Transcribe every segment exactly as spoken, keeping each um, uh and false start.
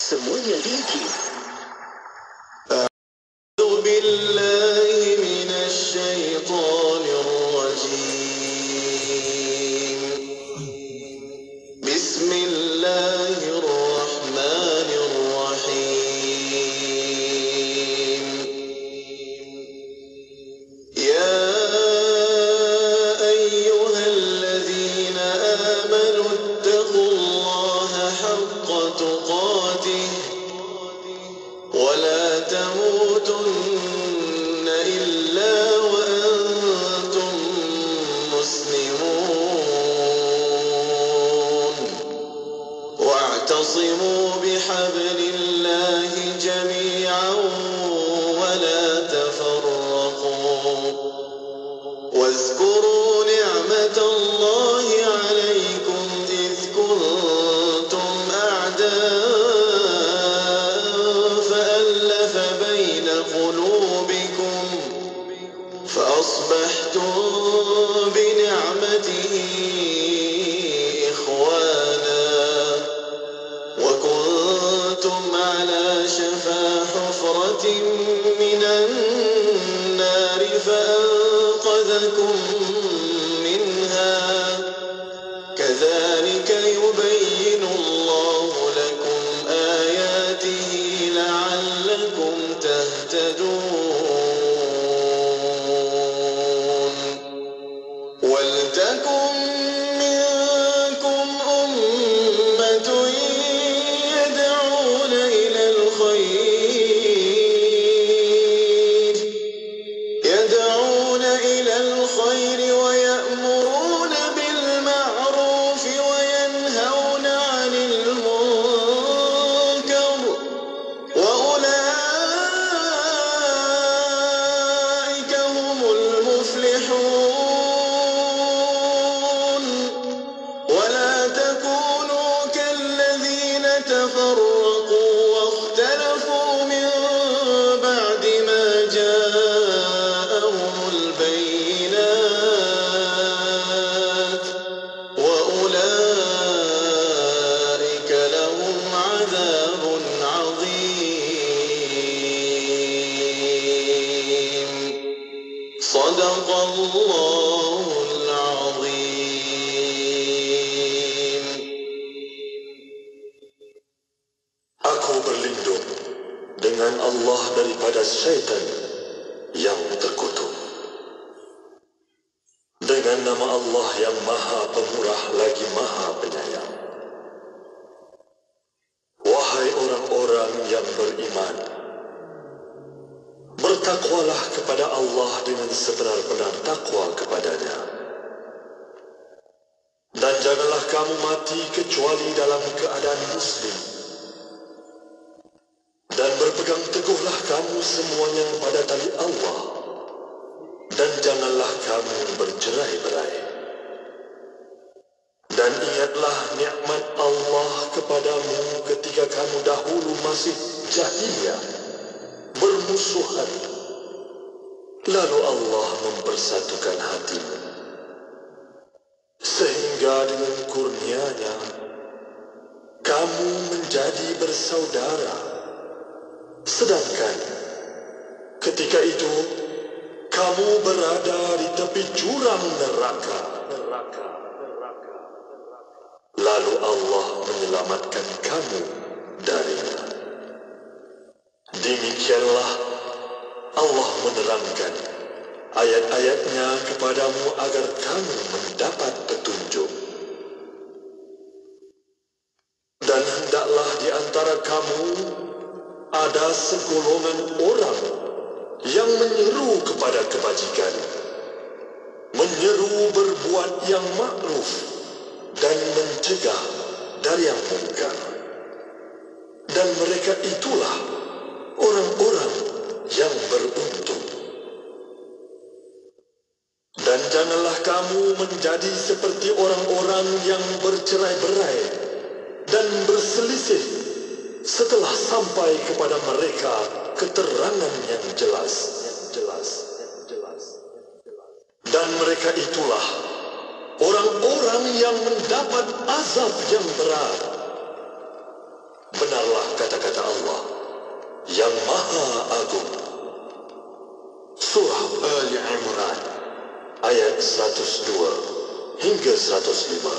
semuanya diuji. أعوذ بالله من الشيطان الرجيم بسم الله الرحمن الرحيم يا أيها الذين آمنوا اتقوا الله حق تقاته ولا تموتن إلا وأنتم مسلمون واعتصموا بحبل الله جميعا ولا تفرقوا واذكروا نعمة الله عليكم إذ كنتم أعداء قلوبكم فأصبحتم بنعمته إخوانا وكنتم على شفا حفرة من النار فأنقذكم منها كذلك يبين الله لكم آياته لعلكم تهتدون ولتكن منكم أمة يدعون إلى الخير يدعون إلى الخير ويأمرون بالمعروف وينهون عن المنكر وأولئك هم المفلحون ولا تكونوا كالذين تفرقوا واختلفوا من بعد ما جاءهم البينات وأولئك لهم عذاب عظيم صدق الله العظيم. Aku berlindung dengan Allah daripada syaitan yang terkutuk. Dengan nama Allah yang Maha Pemurah lagi Maha Penyayang. Wahai orang-orang yang beriman, bertakwalah kepada Allah dengan sebenar-benar takwa kepadanya. Dan janganlah kamu mati kecuali dalam keadaan muslim. Dan berpegang teguhlah kamu semuanya pada tali Allah. Dan janganlah kamu bercerai-berai. Dan ingatlah nikmat Allah kepadamu ketika kamu dahulu masih jahiliyah, bermusuhan. Lalu Allah mempersatukan hatimu. Sehingga dengan kurnianya, kamu menjadi bersaudara. Sedangkan ketika itu, kamu berada di tepi jurang neraka. Lalu Allah menyelamatkan kamu darinya. Demikianlah Allah menerangkan ayat-ayatnya kepadamu agar kamu mendapat petunjuk. Dan hendaklah di antara kamu ada segolongan orang yang menyeru kepada kebajikan, menyeru berbuat yang makruf dan mencegah dari yang mungkar. Dan mereka itulah orang-orang yang beruntung. Dan janganlah kamu menjadi seperti orang-orang yang bercerai-berai dan berselisih setelah sampai kepada mereka keterangan yang jelas. Dan mereka itulah orang-orang yang mendapat azab yang berat. Dengarlah kata-kata Allah yang Maha Agung. Surah Ali Imran ayat seratus dua hingga seratus lima.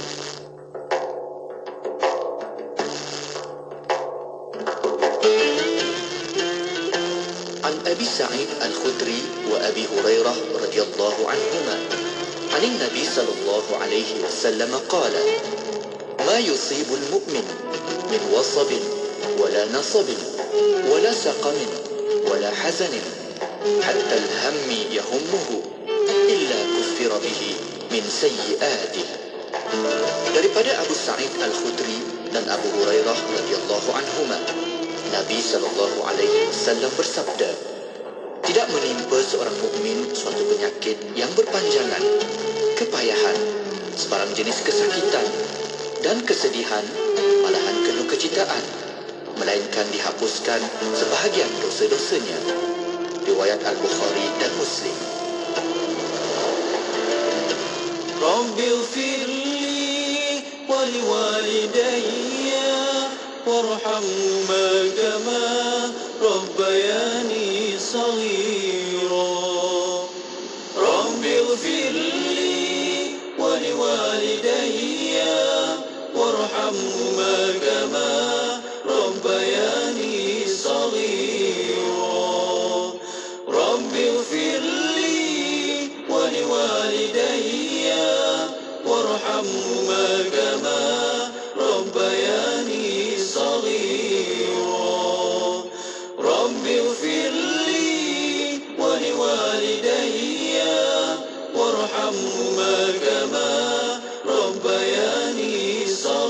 عن أبي سعيد الخدري وأبي هريرة رضي الله عنهما عن النبي صلى الله عليه وسلم قال: ما يصيب المؤمن من وصب ولا نصب ولا سقم ولا حزن حتى الهم يهمه إلا كفر به من سيئاته. Daripada Abu Sa'id Al-Khudri dan Abu Hurairah radhiyallahu anhuma, Nabi sallallahu alaihi wasallam bersabda, tidak menimpa seorang mukmin suatu penyakit yang berpanjangan, kepayahan, sebarang jenis kesakitan dan kesedihan, malahan kedukecitaan, melainkan dihapuskan sebahagian dosa-dosanya. Riwayat Al-Bukhari dan Muslim. Rabbi ighfirli wa liwalidayya warhamhuma kama rabbayani saghira. Rabbi ighfirli wa liwalidayya warhamhuma kama rabbayani saghira. Rabbi ighfirli wa liwalidayya warhamhuma kama rabbayani saghira. Rabbi ighfirli wa liwalidayya warhamhuma kama rabbayani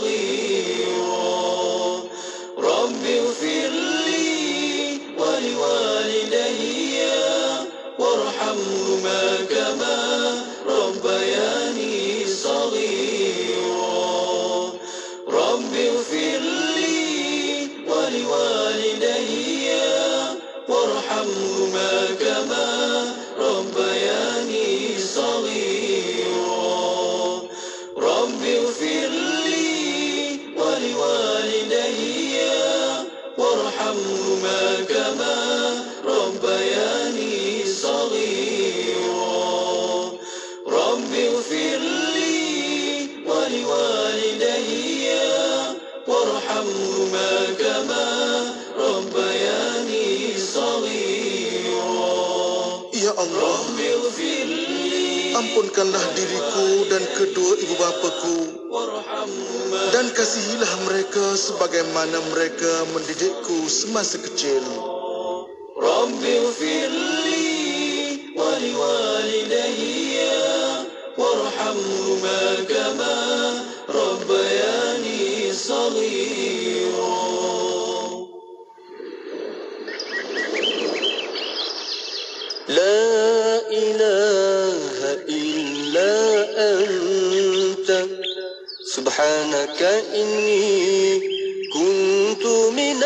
saghira. Rabbi ighfirli wa liwalidayya warhamhuma kama rabbayani saghira. Rabbi ighfirli wa liwalidayya warhamhuma kama rabbayani saghira. Rabbi ighfirli wa liwalidayya warhamhuma kama rabbayani saghira. Rabbi ighfirli wa liwalidayya warhamhuma kama rabbayani saghira. Ya Allah, Rabbi ighfirli ampunkanlah diriku dan kedua ibu bapaku, warhamhuma dan kasihilah mereka sebagaimana mereka mendidikku semasa kecil. Rabbi ighfirli wa liwalidayya warhamhuma kama rabbayani saghira. لا إله إلا أنت سبحانك إني كنت من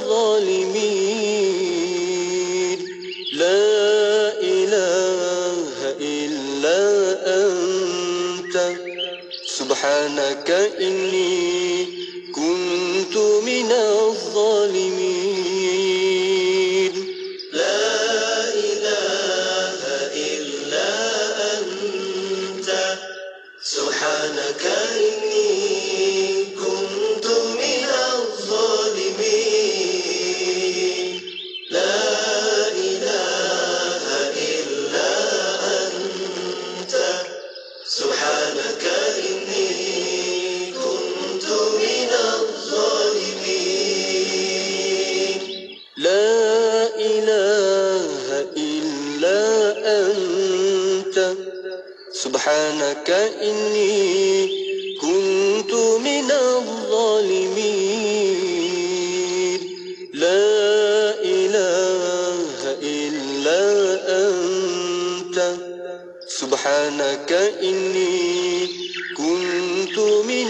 الظالمين. لا إله إلا أنت سبحانك إني كنت من الظالمين. سبحانك إني كنت من الظالمين. لا إله إلا أنت سبحانك إني كنت من الظالمين. لا إله إلا أنت سبحانك إني كنت من الظالمين. لا إله إلا أنت سبحانك إني كنت من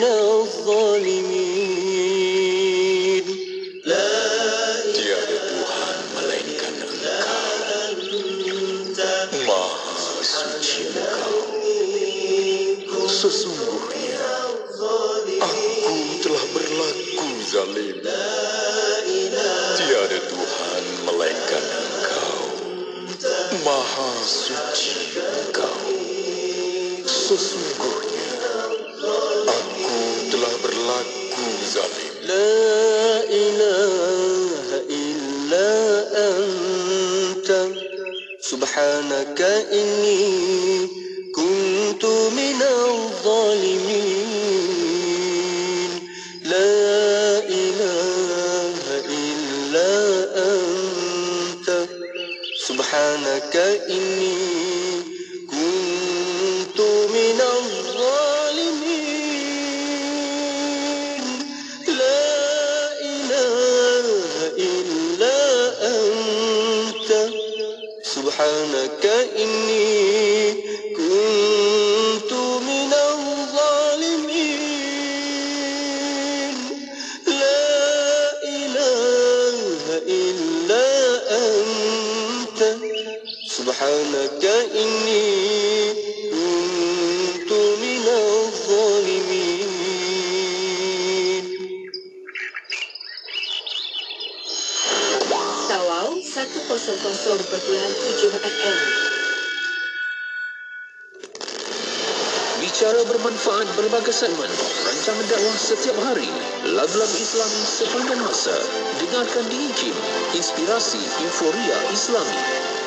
الظالمين. لا Tiada Tuhan melainkan Engkau. Maha suci Engkau. suci engkau. Sesungguhnya aku telah berlaku zalim. La ilaha illa anta subhanaka inni kuntu minal zalimin. La ilaha illa anta subhanaka inni kuntu minal zalimin. La ilaha illa anta subhanaka inni kuntu minal zalimin. La ilaha illa anta subhanaka inni kuntu minal zalimin. Tawau seratus perpuluhan tujuh F M. Bicara bermanfaat berbagai segmen, rancangan dakwah setiap hari, lagu-lagu Islami sepanjang masa. Dengarkan di I K I M, Inspirasi Inforia Islami.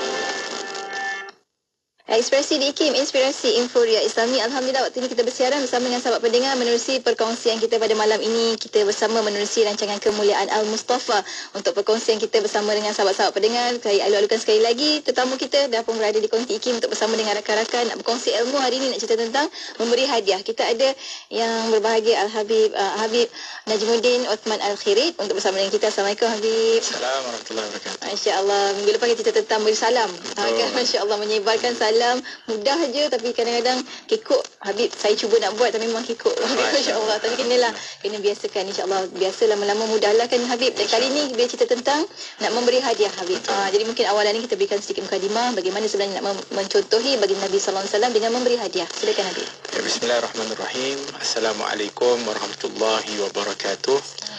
Ekspresi di I K I M, Inspirasi Inforia Islami. Alhamdulillah, waktu ini kita bersiaran bersama dengan sahabat pendengar menerusi perkongsian kita pada malam ini. Kita bersama menerusi rancangan Kemuliaan Al-Mustafa. Untuk perkongsian kita bersama dengan sahabat-sahabat pendengar, saya alu-alukan sekali lagi tetamu kita dah pun berada di konti I K I M untuk bersama dengan rakan-rakan nak berkongsi ilmu. Hari ini nak cerita tentang memberi hadiah. Kita ada yang berbahagia Al-Habib uh, Habib Najmuddin Uthman Al-Khirid untuk bersama dengan kita. Assalamualaikum Habib. Assalamualaikum warahmatullahi wabarakatuh. Masya-Allah, minggu lepas kita cerita tentang beri salam. Ha, kan, masya-Allah, menyebarkan salam mudah je tapi kadang-kadang kekok. Habib saya cuba nak buat tapi memang kekok. Masya-Allah, tapi kenalah kena biasakan, insya-Allah biasa lama-lama mudahlah kan Habib. Dan kali ni dia cerita tentang nak memberi hadiah Habib. Ha, jadi mungkin awalan ni kita berikan sedikit mukadimah bagaimana sebenarnya nak mencontohi bagi Nabi sallallahu alaihi wasallam dengan memberi hadiah. Silakan Habib. Ya, bismillahirrahmanirrahim. Assalamualaikum warahmatullahi wabarakatuh.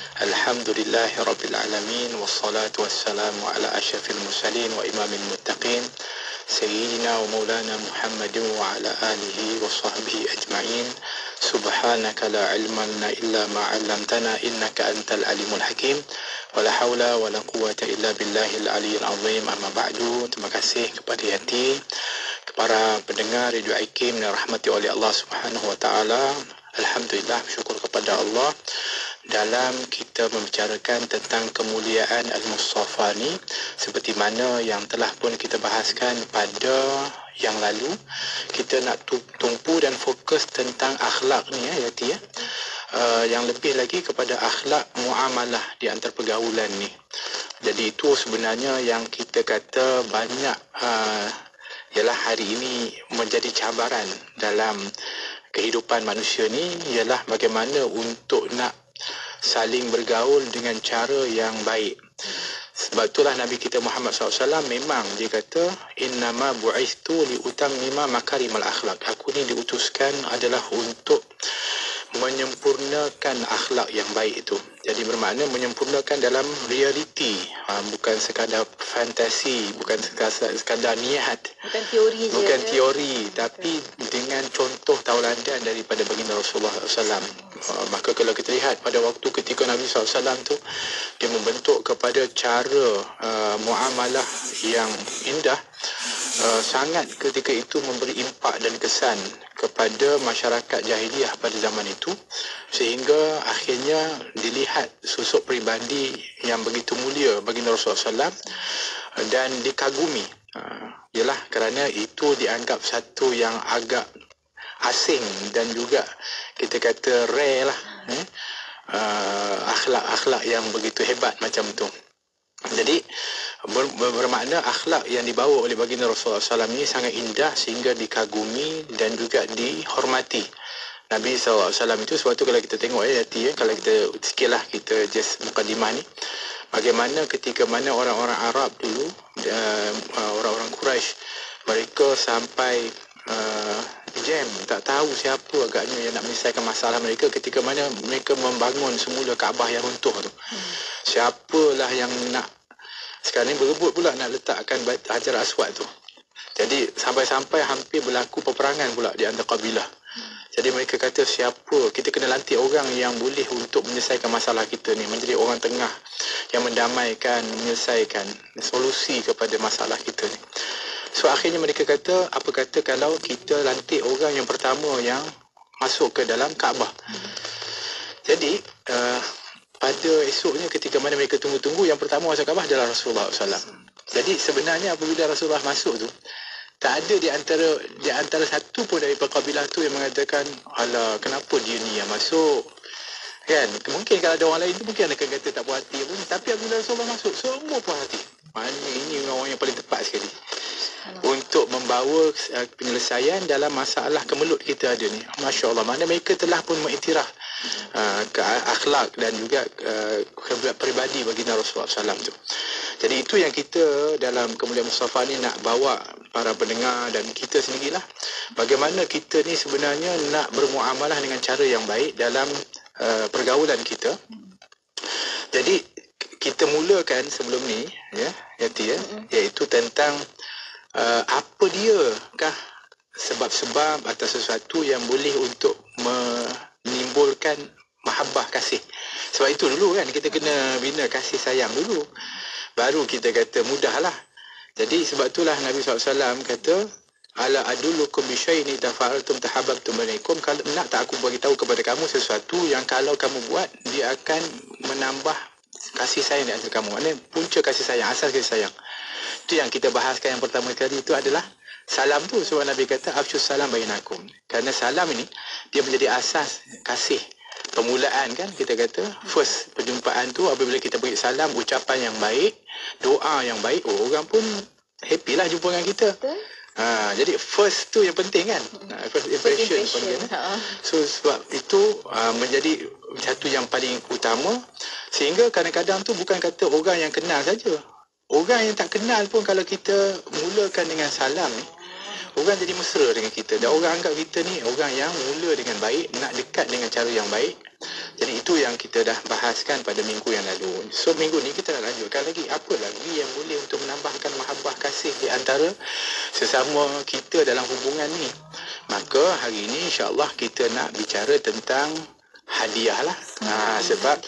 Alhamdulillahirabbil alamin wassalatu wassalamu ala asyrafil mursalin wa imamil muttaqin Sayyidina wa maulana Muhammadin wa ala alihi wa sahbihi ajma'in. Subhanaka la ilma lana illa ma 'allamtana innaka antal alimul hakim. Wala haula wala quwwata illa billahil aliyyil azim. Amma ba'du. Terima kasih kepada hati para pendengar Radio I K I M yang rahmati oleh Allah Subhanahu wa taala. Alhamdulillah, bersyukur kepada Allah dalam kita membicarakan tentang kemuliaan Al-Mustafa ni, seperti mana yang telah pun kita bahaskan pada yang lalu. Kita nak tumpu dan fokus tentang akhlak ni ya Yati ya. Uh, yang lebih lagi kepada akhlak muamalah di antara pergaulan ni. Jadi itu sebenarnya yang kita kata banyak uh, ialah hari ini menjadi cabaran dalam kehidupan manusia ni, ialah bagaimana untuk nak saling bergaul dengan cara yang baik. Sebab itulah Nabi kita Muhammad sallallahu alaihi wasallam memang dia kata innama bu'istu li utammima makarimal akhlak. Aku ni diutuskan adalah untuk menyempurnakan akhlak yang baik itu. Jadi bermakna menyempurnakan dalam realiti, ha, bukan sekadar fantasi, bukan sekadar, sekadar niat, bukan teori je, bukan teori, tapi dengan contoh tauladan daripada baginda Rasulullah sallallahu alaihi wasallam. Ha, maka kalau kita lihat pada waktu ketika Nabi sallallahu alaihi wasallam tu dia membentuk kepada cara uh, muamalah yang indah, uh, sangat ketika itu memberi impak dan kesan kepada masyarakat jahiliah pada zaman itu, sehingga akhirnya dilihat sosok peribadi yang begitu mulia baginda Rasulullah sallallahu alaihi wasallam dan dikagumi. Uh, ialah kerana itu dianggap satu yang agak asing dan juga kita kata rare lah, eh? uh, akhlak-akhlak yang begitu hebat macam tu. Jadi ber, bermakna akhlak yang dibawa oleh baginda Rasulullah sallallahu alaihi wasallam ini sangat indah sehingga dikagumi dan juga dihormati Nabi sallallahu alaihi wasallam itu. Sebab tu kalau kita tengok ya Yati, ya, kalau kita sikitlah kita just mukadimah ni, bagaimana ketika mana orang-orang Arab dulu, uh, orang-orang Quraisy, mereka sampai uh, jam, tak tahu siapa agaknya yang nak menyelesaikan masalah mereka ketika mana mereka membangun semula Kaabah yang runtuh tu. Hmm. Siapalah yang nak sekarang ni berebut pula nak letakkan Hajar Aswad tu. Jadi sampai-sampai hampir berlaku peperangan pula di antara kabilah. Jadi mereka kata siapa, kita kena lantik orang yang boleh untuk menyelesaikan masalah kita ni, menjadi orang tengah yang mendamaikan, menyelesaikan solusi kepada masalah kita ni. So akhirnya mereka kata, apa kata kalau kita lantik orang yang pertama yang masuk ke dalam Kaabah. Jadi uh, pada esoknya ketika mana mereka tunggu-tunggu, yang pertama masuk Kaabah adalah Rasulullah sallallahu alaihi wasallam. Jadi sebenarnya apabila Rasulullah masuk tu, tak ada di antara di antara satu pun dari kabilah tu yang mengatakan, alah kenapa dia ni yang masuk, kan? Mungkin kalau ada orang lain tu mungkin akan kata tak puas hati pun, tapi apabila Rasulullah masuk, semua puas hati. Maknanya ini orang yang paling tepat sekali untuk membawa uh, penyelesaian dalam masalah kemelut kita ada ni. Masya Allah, mana mereka telah pun mengiktiraf uh, ke akhlak dan juga uh, peribadi baginda Rasulullah sallallahu alaihi wasallam tu. Jadi itu yang kita dalam Kemuliaan Mustafa ni nak bawa para pendengar dan kita sendirilah, bagaimana kita ni sebenarnya nak bermuamalah dengan cara yang baik dalam uh, pergaulan kita. Jadi kita mulakan sebelum ni, ya, Yati, ya, iaitu tentang uh, apa dia kah sebab-sebab atau sesuatu yang boleh untuk menimbulkan mahabbah, kasih. Sebab itu dulu kan kita kena bina kasih sayang dulu, baru kita kata mudahlah. Jadi sebab itulah Nabi sallallahu alaihi wasallam kata, ala adullukum bi syai'in idza fa'altum tahabbtum bainakum. Kalau nak tak aku bagi tahu kepada kamu sesuatu yang kalau kamu buat dia akan menambah kasih sayang di antara kamu. Maknanya punca kasih sayang, asas kasih sayang. Itu yang kita bahaskan yang pertama kali itu adalah salam tu. Sebab Nabi kata afsyus salam bainakum. Kerana salam ini dia menjadi asas kasih. Permulaan kan kita kata first perjumpaan tu apabila kita beri salam, ucapan yang baik, doa yang baik, oh, orang pun happy lah jumpa dengan kita. Betul. Ha, jadi first tu yang penting kan, ha, first impression, first impression. Kan? So sebab itu uh, menjadi satu yang paling utama, sehingga kadang-kadang tu bukan kata orang yang kenal saja, orang yang tak kenal pun kalau kita mulakan dengan salam ni, orang jadi mesra dengan kita dan orang anggap kita ni orang yang mula dengan baik, nak dekat dengan cara yang baik. Jadi itu yang kita dah bahaskan pada minggu yang lalu. So minggu ni kita nak lanjutkan lagi, apa lagi yang boleh untuk menambahkan mahabbah, kasih di antara sesama kita dalam hubungan ni. Maka hari ini insya-Allah kita nak bicara tentang hadiah lah. Ha, sebab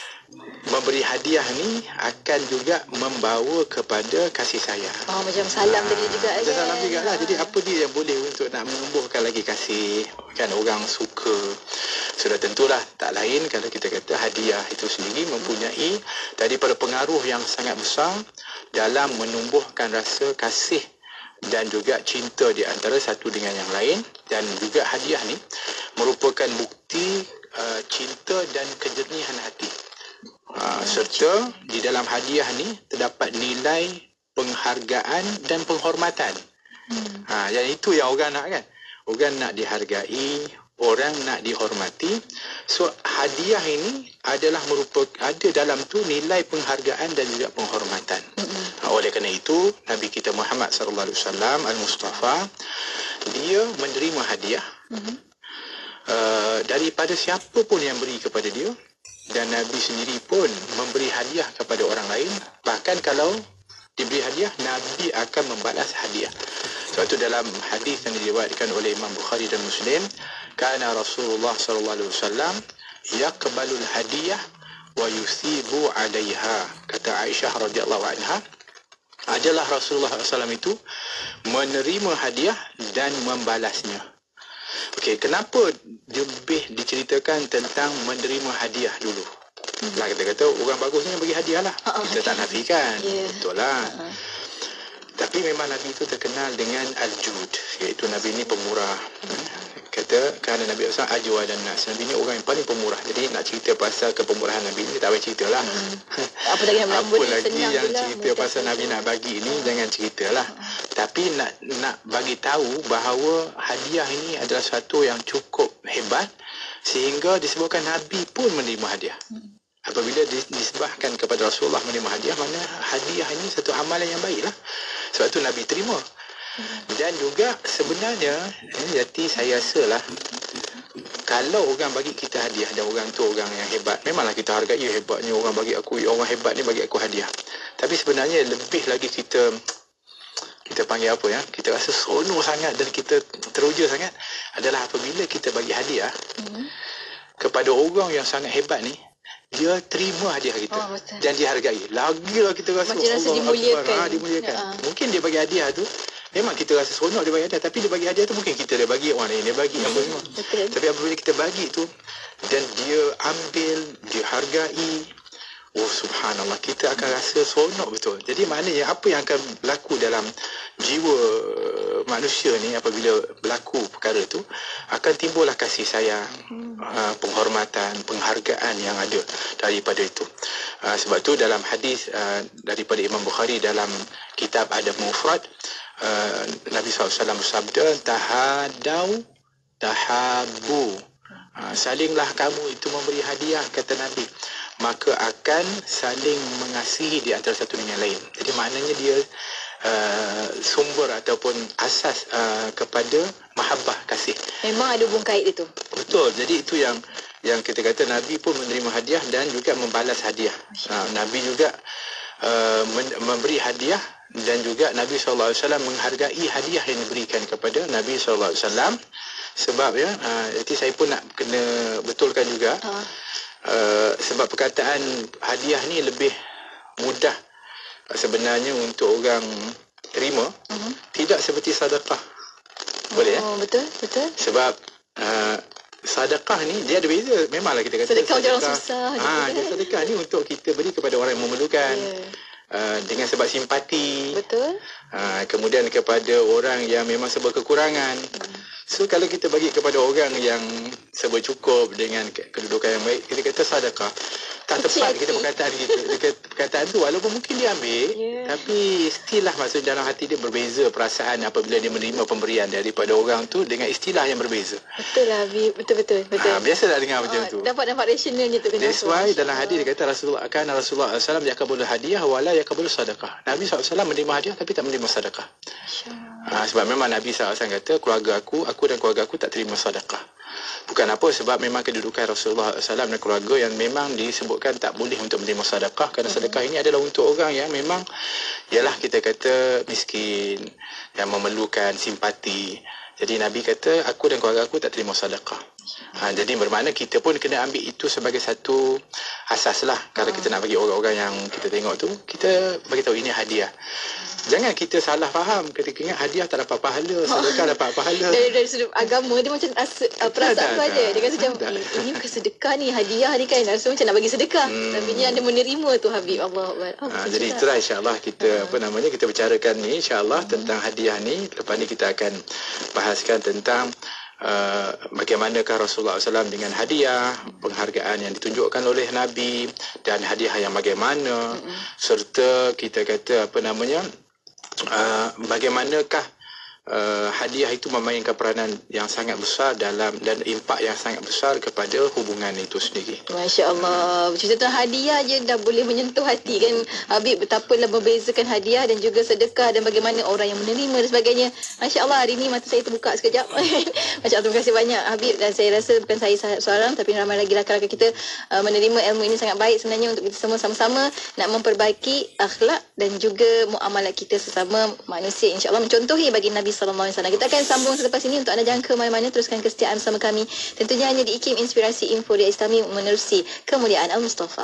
memberi hadiah ni akan juga membawa kepada kasih sayang. Oh, macam salam tadi juga kan. Macam salam juga lah. Jadi apa dia yang boleh untuk nak menumbuhkan lagi kasih, kan orang suka. Sudah tentulah tak lain kalau kita kata hadiah itu sendiri mempunyai daripada pengaruh yang sangat besar dalam menumbuhkan rasa kasih dan juga cinta di antara satu dengan yang lain. Dan juga hadiah ni merupakan bukti uh, cinta dan kejernihan hati. Uh, serta di dalam hadiah ni terdapat nilai penghargaan dan penghormatan. Hmm. Ha, yang itu yang orang nak kan. Orang nak dihargai, orang nak dihormati. So hadiah ini adalah merupakan ada dalam tu nilai penghargaan dan juga penghormatan. Hmm. Ha, oleh kerana itu Nabi kita Muhammad sallallahu alaihi wasallam Al-Mustafa, dia menerima hadiah hmm. uh, daripada siapa pun yang beri kepada dia. Dan Nabi sendiri pun memberi hadiah kepada orang lain. Bahkan kalau diberi hadiah, Nabi akan membalas hadiah. Sebab itu dalam hadis yang diriwayatkan oleh Imam Bukhari dan Muslim, kana Rasulullah sallallahu alaihi wasallam yaqbalul hadiyah wa yusibu 'alaiha. Kata Aisyah radhiyallahu anha, adalah Rasulullah sallallahu alaihi wasallam itu menerima hadiah dan membalasnya. Okey, kenapa lebih diceritakan tentang menerima hadiah dulu? Hmm. Lah kita kata orang bagus ni bagi hadiah lah. Uh-uh. Kita tak nafikan. Yeah. Betul lah. Uh-uh. Tapi memang Nabi itu terkenal dengan al-jud, iaitu Nabi ni pemurah. Kata kerana Nabi sallallahu alaihi wasallam ajwa dan nas. Nabi ni orang yang paling pemurah. Jadi nak cerita pasal kepemurahan Nabi ni tak payah ceritalah. Hmm. Apa lagi nak Apa lagi yang cerita lah, pasal Nabi nak bagi ni hmm. jangan ceritalah. Hmm. Tapi nak nak bagi tahu bahawa hadiah ini adalah satu yang cukup hebat sehingga disebutkan Nabi pun menerima hadiah. Hmm. Apabila disebahkan kepada Rasulullah menerima hadiah, mana hadiah ini satu amalan yang baiklah. Sebab tu Nabi terima. Dan juga sebenarnya eh, Yati, saya rasa lah kalau orang bagi kita hadiah dan orang tu orang yang hebat, memanglah kita hargai hebatnya orang bagi aku, orang hebat ni bagi aku hadiah. Tapi sebenarnya lebih lagi kita kita panggil apa ya, kita rasa seronok sangat dan kita teruja sangat adalah apabila kita bagi hadiah hmm. kepada orang yang sangat hebat ni, dia terima hadiah kita oh, dan dihargai. Lagilah kita rasa macam rasa dimuliakan. Ha, dimuliakan. Ya. Mungkin dia bagi hadiah tu memang kita rasa seronok dia bagi hadiah, tapi dia bagi hadiah tu mungkin kita dia bagi orang lain, dia bagi hmm. apa semua. Betul. Tapi apabila kita bagi tu dan dia ambil, dia hargai, oh subhanallah, kita akan rasa seronok betul. Jadi maknanya apa yang akan berlaku dalam jiwa manusia ni apabila berlaku perkara tu, akan timbullah kasih sayang, hmm. uh, penghormatan, penghargaan yang ada daripada itu. Uh, sebab tu dalam hadis uh, daripada Imam Bukhari dalam kitab Adab Mufrad, uh, Nabi sallallahu alaihi wasallam bersabda, tahadau tahabu, uh, salinglah kamu itu memberi hadiah, kata Nabi, maka akan saling mengasihi di antara satu dengan lain. Jadi maknanya dia uh, sumber ataupun asas uh, kepada mahabbah, kasih. Memang ada hubung kait itu. Betul. Jadi itu yang yang kita kata Nabi pun menerima hadiah dan juga membalas hadiah. Uh, Nabi juga uh, memberi hadiah dan juga Nabi sallallahu alaihi wasallam menghargai hadiah yang diberikan kepada Nabi sallallahu alaihi wasallam. Sebab ya, uh, jadi saya pun nak kena betulkan juga. Uh. Uh, sebab perkataan hadiah ni lebih mudah sebenarnya untuk orang terima, uh-huh. tidak seperti sedekah. Boleh oh, ya? Betul, betul. Sebab uh, sedekah ni dia ada beza. Memanglah kita kata sedekah, sedekah orang susah. Ah, dia sedekah ni untuk kita beri kepada orang yang memerlukan. Yeah. Uh, dengan sebab simpati. Betul. Uh, kemudian kepada orang yang memang serba kekurangan. Hmm. So kalau kita bagi kepada orang yang serba cukup dengan kedudukan yang baik, kita kata sedekah. Tak tepat kita perkataan kita. Perkataan tu walaupun mungkin dia ambil, yeah. tapi still lah maksud dalam hati dia berbeza perasaan apabila dia menerima pemberian daripada orang tu dengan istilah yang berbeza. Betul lah, betul-betul. Betul. Ha, biasalah dengar macam oh, tu. Dapat-dapat rasionalnya tu. That's why dalam hadis dia kata Rasulullah akan Rasulullah sallallahu alaihi wasallam yaqbalu hadiah wala yaqbalu sedekah. Nabi sallallahu alaihi wasallam menerima hadiah tapi tak menerima sedekah. Ha, sebab memang Nabi sallallahu alaihi wasallam kata keluarga aku, aku dan keluarga aku tak terima sedekah. Bukan apa, sebab memang kedudukan Rasulullah sallallahu alaihi wasallam dan keluarga yang memang disebutkan tak boleh untuk menerima sedekah, kerana sedekah ini adalah untuk orang yang memang ialah kita kata miskin, yang memerlukan simpati. Jadi Nabi kata aku dan keluarga aku tak terima sedekah. Ha, jadi bermakna kita pun kena ambil itu sebagai satu asas lah. Kalau kita nak bagi orang-orang yang kita tengok tu, kita bagi tahu ini hadiah. Jangan kita salah faham ketika ingat hadiah tak dapat pahala, sedekah dapat pahala. Dari, dari sudut agama dia macam asa, uh, perasaan tu ada. Dia kata macam eh, ini bukan sedekah ni, hadiah ni kan. Rasa macam nak bagi sedekah. Hmm. Tapi ni ada menerima tu Habib Allah. Oh, ha, jadi itulah insya-Allah kita ha. apa namanya kita bicarakan ni insya-Allah hmm. tentang hadiah ni. Lepas ni kita akan bahaskan tentang Uh, bagaimanakah Rasulullah sallallahu alaihi wasallam dengan hadiah, penghargaan yang ditunjukkan oleh Nabi dan hadiah yang bagaimana, mm-hmm. serta kita kata apa namanya uh, bagaimanakah uh, hadiah itu memainkan peranan yang sangat besar dalam dan impak yang sangat besar kepada hubungan itu sendiri. Masya Allah, cerita tentang hadiah je dah boleh menyentuh hati kan Habib, betapalah membezakan hadiah dan juga sedekah dan bagaimana orang yang menerima dan sebagainya. Masya Allah, hari ni mata saya terbuka sekejap. Masya Allah, terima kasih banyak Habib, dan saya rasa bukan saya seorang tapi ramai lagi rakan-rakan kita uh, menerima ilmu ini sangat baik sebenarnya untuk kita semua sama-sama nak memperbaiki akhlak dan juga muamalah kita sesama manusia, insya-Allah mencontohi bagi Nabi sallallahu alaihi wasallam. Kita akan sambung selepas ini. Untuk anda jangan ke mana-mana, teruskan kesetiaan bersama kami tentunya hanya di I K I M Inspirasi Inforia Islami menerusi kemuliaan Al-Mustafa.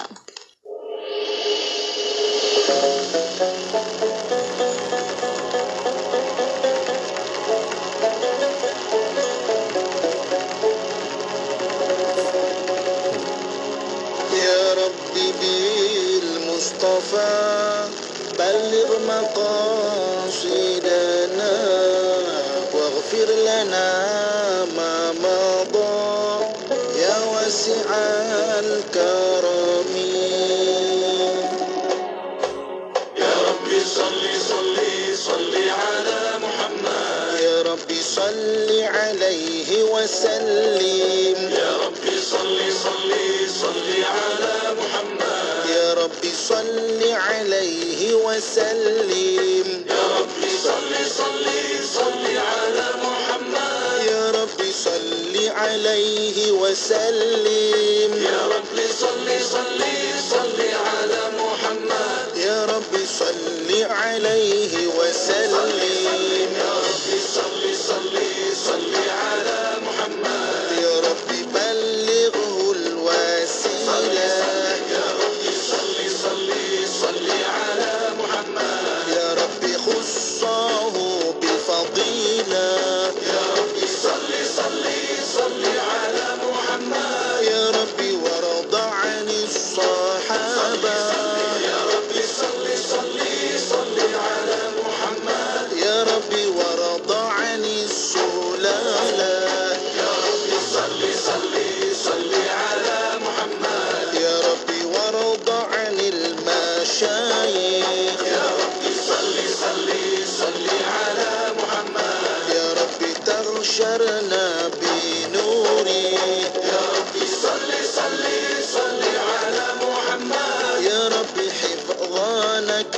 Ya Rabbi bil Mustafa balligh maqasidana واغفر لنا ما مضى يا واسع الكرم يا ربي صل صل صل على محمد يا ربي صل عليه وسلم يا ربي صل صل صل على محمد يا ربي صل عليه وسلم يا ربي صل صل صل على محمد يا ربي صل عليه وسلم يا ربي صل صل صل على محمد يا ربي صل عليه وسلم يا ربي صل صل صل على محمد يا ربي بلغه الوسيلة يا ربي صل صل صل على محمد يا ربي خصه بالفضيلة يا ربي صل صل صل على محمد يا ربي وارض عن الصحابة يا ربي صل صل صل على محمد يا ربي وارض عن السلالة يا ربي صل صل صل على محمد يا ربي وارض عن المشايخ يا ربي صل صل صل على محمد يا ربي تغشرنا بنوري يا ربي صل صل صل على محمد يا ربي حفظانك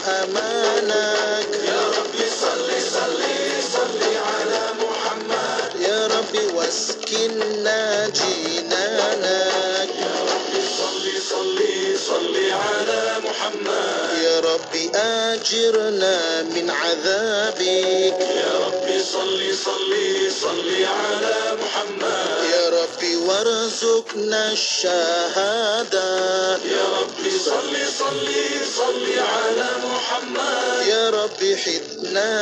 وأمانك يا ربي صل صل صل على محمد يا ربي واسكننا جنانك يا ربي صل صل صل على محمد يا ربي آجرنا من عذابك يا ربي صل صل صل على محمد يا ربي وارزقنا الشهادة يا ربي صل صل صل على محمد يا ربي حدنا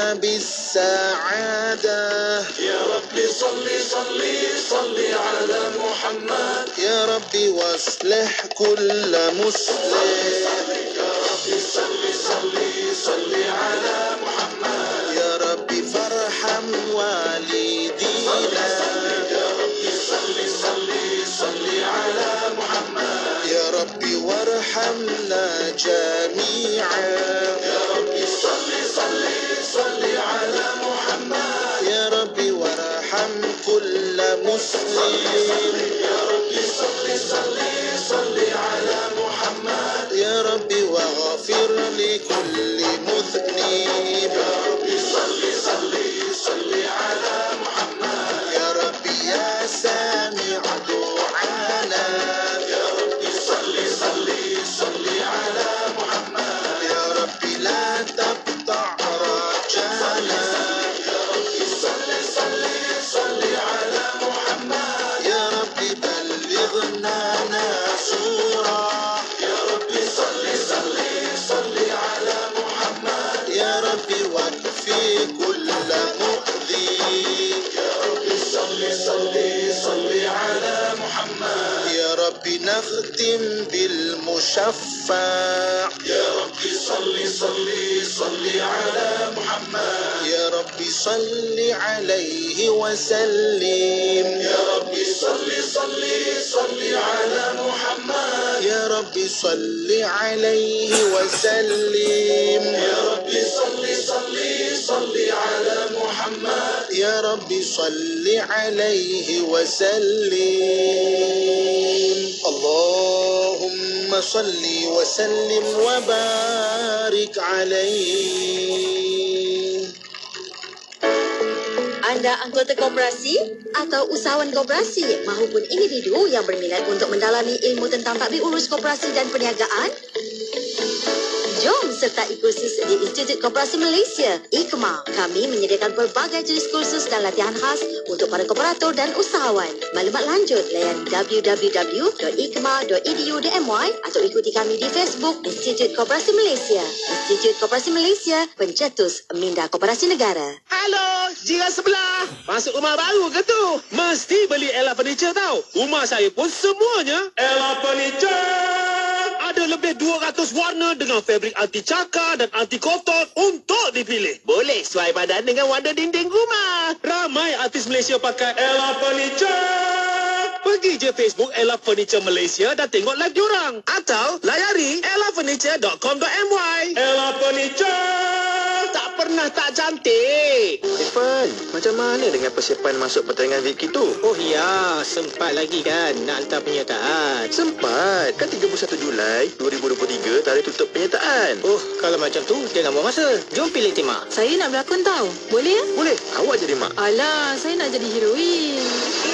بالسعادة يا ربي صل صل صل على محمد يا ربي واصلح كل مسلم يا ربي صل صل صل على محمد يا ربي فارحم والدينا يا ربي صل صل صل على محمد يا ربي وارحمنا جميعا يا ربي صل صل صل على محمد يا ربي وارحم كل مسلم يا ربي صل صل صل على محمد يا ربي واغفر لكل مذنب يا ربي صل صل صل على محمد يا ربي يا سامع دعانا يا ربي صل صل صل على محمد يا ربي لا تقطع رجانا يا ربي صل صل صل على محمد يا ربي بلغنا نصورا يا ربي صل صل صل على محمد يا ربي واكفي كل مؤذي يا ربي صل صل صل على محمد يا ربي نختم بالمشفع يا ربي صل صل صل على محمد يا ربي صل عليه وسلم يا ربي صل صل صل على محمد يا ربي صل عليه وسلم يا ربي صل صل صل على محمد يا ربي صل عليه وسلم اللهم صل وسلم وبارك عليه. Anda anggota koperasi atau usahawan koperasi mahupun individu yang berminat untuk mendalami ilmu tentang tadbir urus koperasi dan perniagaan? Jom sertai kursus di Institut Koperasi Malaysia, I K M A. Kami menyediakan pelbagai jenis kursus dan latihan khas untuk para kooperator dan usahawan. Maklumat lanjut layan w w w dot i k m a dot e d u dot m y atau ikuti kami di Facebook Institut Koperasi Malaysia. Institut Koperasi Malaysia, pencetus minda koperasi negara. Halo, jiran sebelah. Masuk rumah baru ke tu? Mesti beli Ella Furniture tau. Rumah saya pun semuanya Ella Furniture. Ada lebih dua ratus warna dengan fabrik anti cakar dan anti kotor untuk dipilih. Boleh sesuai badan dengan warna dinding rumah. Ramai artis Malaysia pakai Ella Furniture. Pergi je Facebook Ella Furniture Malaysia dan tengok live diorang. Atau layari ella furniture dot com dot m y. Ella Furniture. Tak pernah tak cantik. Irfan, macam mana dengan persiapan masuk pertandingan V I P itu? Oh ya, sempat lagi kan nak hantar penyertaan. Sempat. Kan tiga puluh satu Julai dua ribu dua puluh tiga tarikh tutup penyertaan. Oh, kalau macam tu jangan buang masa. Jom pilih tema. Saya nak berlakon tau. Boleh ya? Boleh. Awak jadi mak. Alah, saya nak jadi heroin. Institut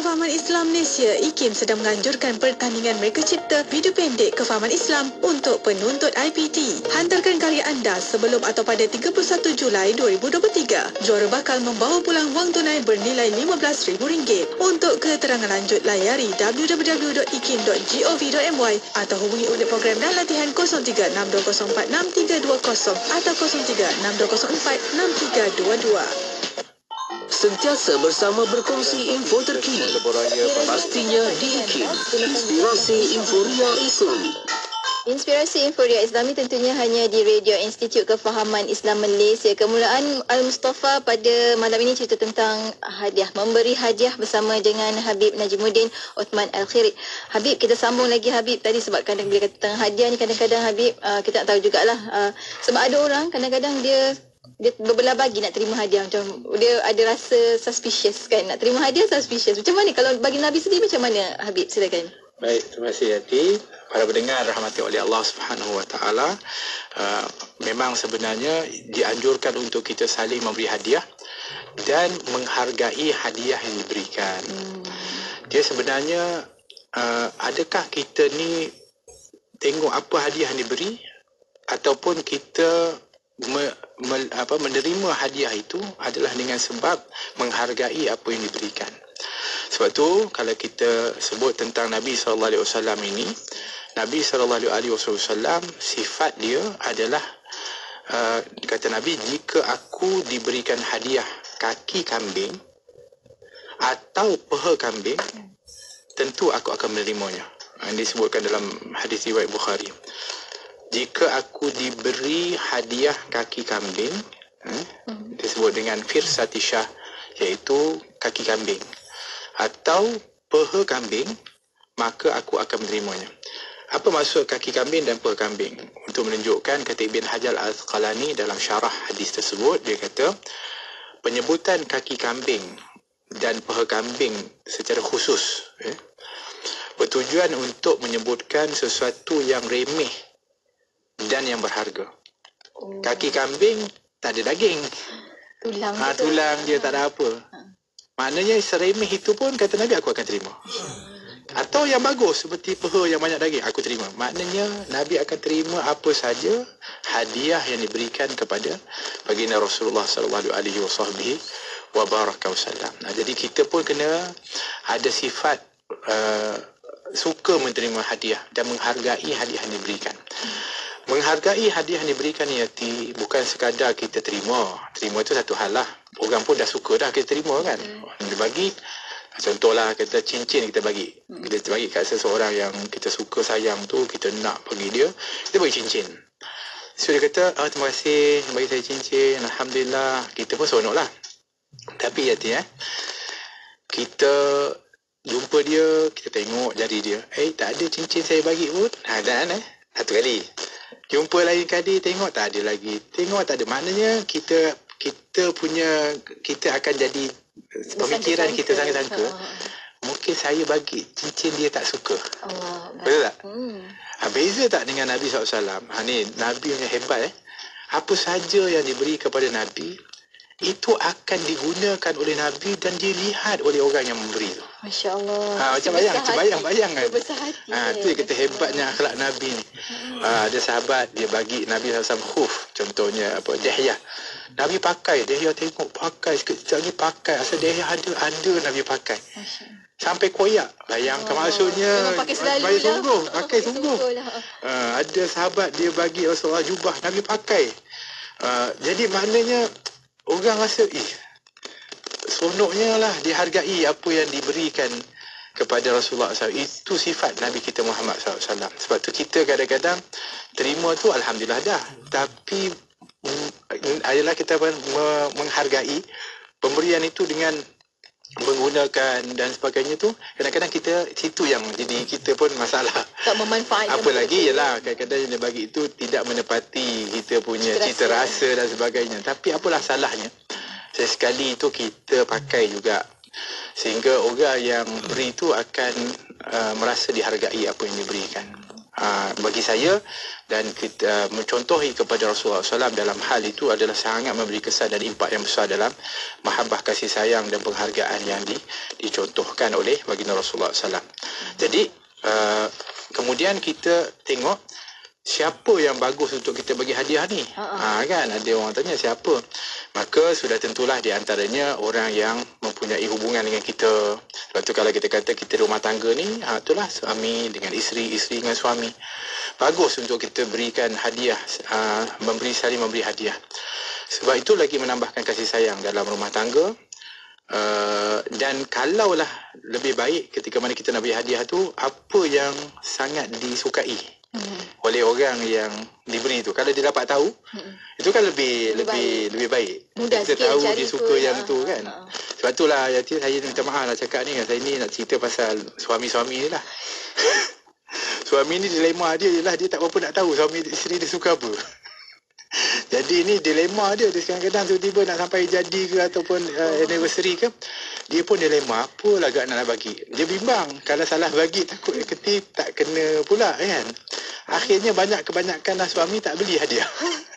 Kefahaman Islam Malaysia, I K I M sedang menganjurkan pertandingan mereka cipta video pendek kefahaman Islam untuk penuntut I P T. Hantarkan karya anda sebelum atau pada tiga puluh satu Julai dua ribu dua puluh tiga. Juara bakal membawa pulang wang tunai bernilai lima belas ribu ringgit. Untuk keterangan lanjut, layari w w w dot i k i m dot gov dot m y atau hubungi unit program dan latihan kosong tiga enam dua kosong empat enam tiga dua kosong atau kosong tiga enam dua kosong empat enam tiga dua dua. Sentiasa bersama berkongsi info terkini. Pastinya di I K I M. Inspirasi Inforia Islami. Inspirasi Inforia Islami tentunya hanya di Radio Institut Kefahaman Islam Malaysia. Kemulaan Al-Mustafa pada malam ini cerita tentang hadiah, memberi hadiah bersama dengan Habib Najimuddin Uthman Al-Khiri. Habib, kita sambung lagi Habib tadi sebab kadang bila kata tentang hadiah ni kadang-kadang Habib uh, kita tak tahu jugalah uh, sebab ada orang kadang-kadang dia dia berbelah bagi nak terima hadiah, macam dia ada rasa suspicious kan, nak terima hadiah suspicious. Macam mana kalau bagi Nabi sendiri, macam mana Habib? Silakan. Baik, terima kasih Yati. Para pendengar rahmati oleh Allah Subhanahu Wa Taala, uh, memang sebenarnya dianjurkan untuk kita saling memberi hadiah dan menghargai hadiah yang diberikan. Hmm. Dia sebenarnya uh, adakah kita ni tengok apa hadiah yang diberi ataupun kita Me, me, apa, menerima hadiah itu adalah dengan sebab menghargai apa yang diberikan. Sebab tu kalau kita sebut tentang Nabi sallallahu alaihi wasallam ini, Nabi sallallahu alaihi wasallam sifat dia adalah uh, kata Nabi, jika aku diberikan hadiah kaki kambing atau peha kambing, tentu aku akan menerimanya. Ini disebutkan dalam hadis riwayat Bukhari. Jika aku diberi hadiah kaki kambing, eh, disebut dengan firsatisha, iaitu kaki kambing, atau peha kambing, maka aku akan menerimanya. Apa maksud kaki kambing dan peha kambing? Untuk menunjukkan, kata Ibn Hajar Al-Asqalani dalam syarah hadis tersebut, dia kata penyebutan kaki kambing dan peha kambing secara khusus eh, bertujuan untuk menyebutkan sesuatu yang remeh dan yang berharga. Oh. Kaki kambing tak ada daging. Tulang. Ha, tulang dia tak ada apa. Ha. Maknanya seremeh itu pun kata Nabi aku akan terima. Atau yang bagus seperti peha yang banyak daging, aku terima. Maknanya Nabi akan terima apa saja hadiah yang diberikan kepada baginda Rasulullah sallallahu alaihi wasallam. Nah, jadi kita pun kena ada sifat uh, suka menerima hadiah dan menghargai hadiah yang diberikan. Hmm. Menghargai hadiah yang diberikan Yati, bukan sekadar kita terima. Terima itu satu hal lah. Orang pun dah suka dah kita terima kan. Hmm. Dia bagi, contohlah kita cincin kita bagi. Hmm. Kita bagi kat seseorang yang kita suka sayang tu, kita nak bagi dia, kita bagi cincin. So dia kata, oh, terima kasih bagi saya cincin, Alhamdulillah. Kita pun seronok lah. Tapi Yati eh, kita jumpa dia, kita tengok jari dia. Eh, tak ada cincin saya bagi pun. Ha, dan eh, satu kali. Jumpa lain kali, tengok tak ada lagi. Tengok tak ada. Maknanya kita kita punya, kita akan jadi pemikiran kita sangka-sangka. Oh. Mungkin saya bagi cincin dia tak suka. Oh, betul tak? Hmm. Ha, beza tak dengan Nabi sallallahu alaihi wasallam? Ha, ni Nabi yang hebat eh. Apa saja yang diberi kepada Nabi, itu akan digunakan oleh Nabi dan dilihat oleh orang yang memberi tu. Masya Allah. Ha, macam bayang, macam bayang-bayang kan. Ha, tu yang kata hebatnya akhlak Nabi ni. Ha, ada sahabat dia bagi Nabi sallallahu alaihi wasallam khuf, contohnya apa, Dihya. Nabi pakai, Dihya tengok pakai, sekejap ni pakai. Asal Dihya ada, ada Nabi pakai. Sampai koyak. Bayangkan oh, maksudnya, pakai sungguh, pakai sungguh. Lah. Ha, ada sahabat dia bagi Rasulullah jubah, Nabi pakai. Ha, jadi maknanya orang rasa, eh, seronoknya lah dihargai apa yang diberikan kepada Rasulullah sallallahu alaihi wasallam. Itu sifat Nabi kita Muhammad sallallahu alaihi wasallam. Sebab tu kita kadang-kadang terima tu Alhamdulillah dah. Tapi mm, adalah kita menghargai pemberian itu dengan menggunakan dan sebagainya tu. Kadang-kadang kita, situ yang jadi kita pun masalah. Tak memanfaatkan. Apa lagi ialah kadang-kadang yang dia bagi itu tidak menepati kita punya cita rasa, cita rasa dan sebagainya. Tapi apalah salahnya, sesekali itu kita pakai juga. Sehingga orang yang beri itu akan uh, merasa dihargai apa yang diberikan. uh, bagi saya, dan kita uh, mencontohi kepada Rasulullah sallallahu alaihi wasallam dalam hal itu adalah sangat memberi kesan dan impak yang besar dalam mahabbah kasih sayang dan penghargaan yang di, dicontohkan oleh baginda Rasulullah sallallahu alaihi wasallam. Jadi uh, kemudian kita tengok siapa yang bagus untuk kita bagi hadiah ni. Ha, kan ada orang tanya siapa. Maka sudah tentulah di antaranya orang yang mempunyai hubungan dengan kita. Sebab tu kalau kita kata kita rumah tangga ni, ha, itulah suami dengan isteri, isteri dengan suami. Bagus untuk kita berikan hadiah, uh, memberi saling memberi hadiah. Sebab itu lagi menambahkan kasih sayang dalam rumah tangga. Uh, dan kalaulah lebih baik ketika mana kita nak beri hadiah tu, apa yang sangat disukai hmm. oleh orang yang diberi tu, kalau dia dapat tahu hmm. itu kan lebih lebih lebih baik, lebih baik. Mudah kita tahu dia suka yang ya. tu kan. Ha. Sebab itulah Yati, saya minta maaf lah cakap ni, saya ni nak cerita pasal suami-suami ni lah. Suami ni dilema dia ialah dia tak berapa nak tahu suami isteri dia suka apa. Jadi ni dilema dia, dia kadang-kadang tiba-tiba nak sampai jadi ke ataupun uh, anniversary ke, dia pun dilema apa lah agak nak bagi. Dia bimbang kalau salah bagi takut ketip tak kena pula kan. Akhirnya banyak kebanyakan lah suami tak beli hadiah.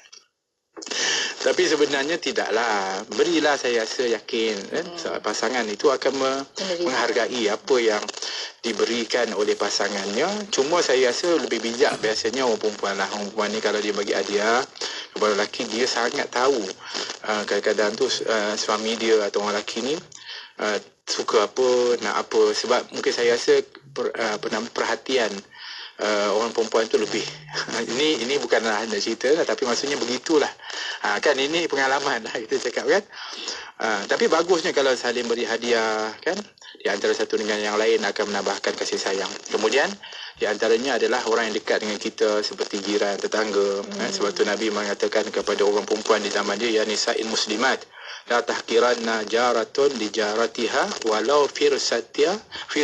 Tapi sebenarnya tidaklah. Berilah, saya rasa yakin kan, hmm. pasangan itu akan me- menghargai apa yang diberikan oleh pasangannya. Cuma saya rasa lebih bijak biasanya orang perempuan lah. Orang perempuan ni kalau dia bagi hadiah kepada lelaki, dia sangat tahu uh, kadang-kadang tu uh, suami dia atau orang lelaki ni uh, suka apa, nak apa. Sebab mungkin saya rasa per, uh, perhatian Uh, orang perempuan tu lebih. ini ini bukanlah nak cerita lah, tapi maksudnya begitulah. Ha, kan ini pengalaman lah kita cakap kan. Uh, tapi bagusnya kalau saling beri hadiah kan, di antara satu dengan yang lain akan menambahkan kasih sayang. Kemudian di antaranya adalah orang yang dekat dengan kita seperti jiran, tetangga. Hmm. Kan? Sebab tu Nabi mengatakan kepada orang perempuan di zaman dia, ya nisa'il muslimat, la tahkiranna jaratun li jaratiha walau firsatia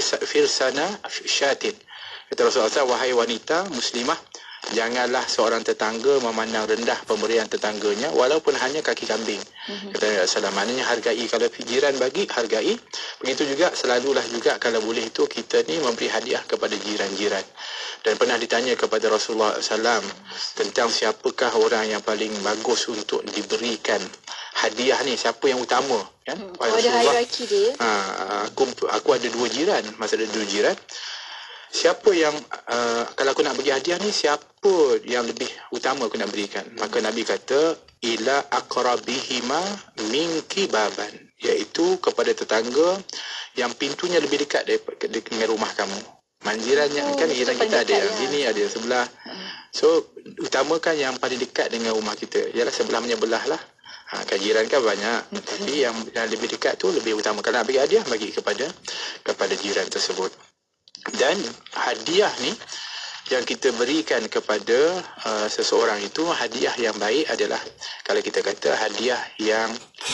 firsana syatin. Kata Rasulullah, wahai wanita muslimah, janganlah seorang tetangga memandang rendah pemberian tetangganya walaupun hanya kaki kambing. Mm-hmm. Kata Rasulullah, maknanya hargai. Kalau jiran bagi, hargai. Begitu juga selalulah juga kalau boleh itu kita ni memberi hadiah kepada jiran-jiran. Dan pernah ditanya kepada Rasulullah sallallahu alaihi wasallam tentang siapakah orang yang paling bagus untuk diberikan hadiah ni, siapa yang utama kan? Hmm. Oh, ada hierarki dia. Ha, aku aku ada dua jiran, masa ada dua jiran. Siapa yang uh, kalau aku nak bagi hadiah ni, siapa yang lebih utama aku nak berikan? Maka Nabi kata ila aqrabihima minki baban, iaitu kepada tetangga yang pintunya lebih dekat dengan rumah kamu. Manjirannya oh, kan jiran kita ada yang sini, ada yang sebelah. So utamakan yang paling dekat dengan rumah kita. Ialah sebelah menyebelah lah. Ha, kan jiran kan banyak, tapi yang, yang lebih dekat tu lebih utama. Kalau nak bagi hadiah, bagi kepada kepada jiran tersebut. Dan hadiah ni yang kita berikan kepada uh, seseorang itu, hadiah yang baik adalah kalau kita kata hadiah yang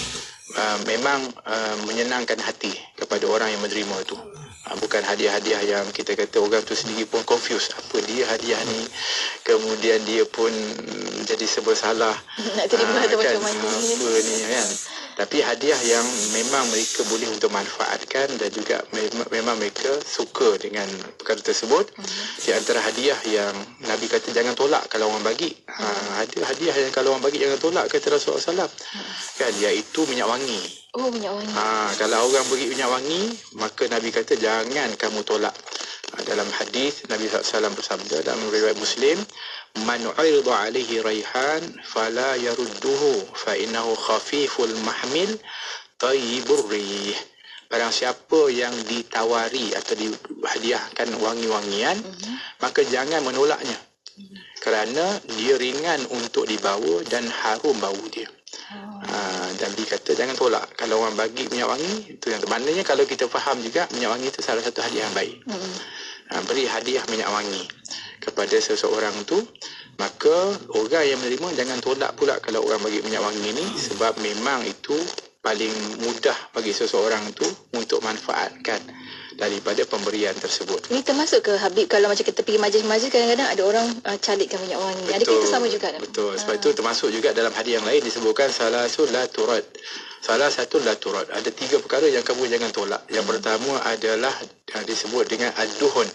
uh, memang uh, menyenangkan hati kepada orang yang menerima itu. Uh, bukan hadiah-hadiah yang kita kata orang tu sendiri pun confuse, apa dia hadiah ni, kemudian dia pun jadi serba salah nak terima uh, kan, macam mana apa ni kan. Tapi hadiah yang memang mereka boleh untuk manfaatkan dan juga memang, memang mereka suka dengan perkara tersebut. Mm-hmm. Di antara hadiah yang Nabi kata jangan tolak kalau orang bagi. Mm-hmm. Ha, ada hadiah yang kalau orang bagi jangan tolak, kata Rasulullah sallallahu alaihi wasallam. Mm-hmm. Kan, iaitu minyak wangi. Oh, minyak wangi. Ha, kalau orang beri minyak wangi, maka Nabi kata jangan kamu tolak. Ha, dalam hadis Nabi sallallahu alaihi wasallam bersabda dalam riwayat Muslim, man urida alaihi raihan fala yarudduhu fa innahu khafiful mahmil tayyibur rih. Barang siapa yang ditawari atau dihadiahkan wangi-wangian, mm-hmm. maka jangan menolaknya. Mm-hmm. Kerana dia ringan untuk dibawa dan harum bau dia. Oh. Ha, dan dia kata jangan tolak. Kalau orang bagi minyak wangi, itu yang maknanya kalau kita faham juga minyak wangi itu salah satu hadiah yang baik. Mm-hmm. Ha, beri hadiah minyak wangi kepada seseorang tu, maka orang yang menerima jangan tolak pula kalau orang bagi minyak wangi ni, sebab memang itu paling mudah bagi seseorang tu untuk manfaatkan daripada pemberian tersebut. Ini termasuk ke Habib, kalau macam kita pergi majlis-majlis kadang-kadang ada orang uh, calitkan minyak wangi. Betul, adakah itu sama juga? Betul. Sebab ha. itu termasuk juga dalam hadiah yang lain disebutkan salah satu la turad. Salah satu la turad. Ada tiga perkara yang kamu jangan tolak. Yang hmm. pertama adalah uh, disebut dengan ad-duhun.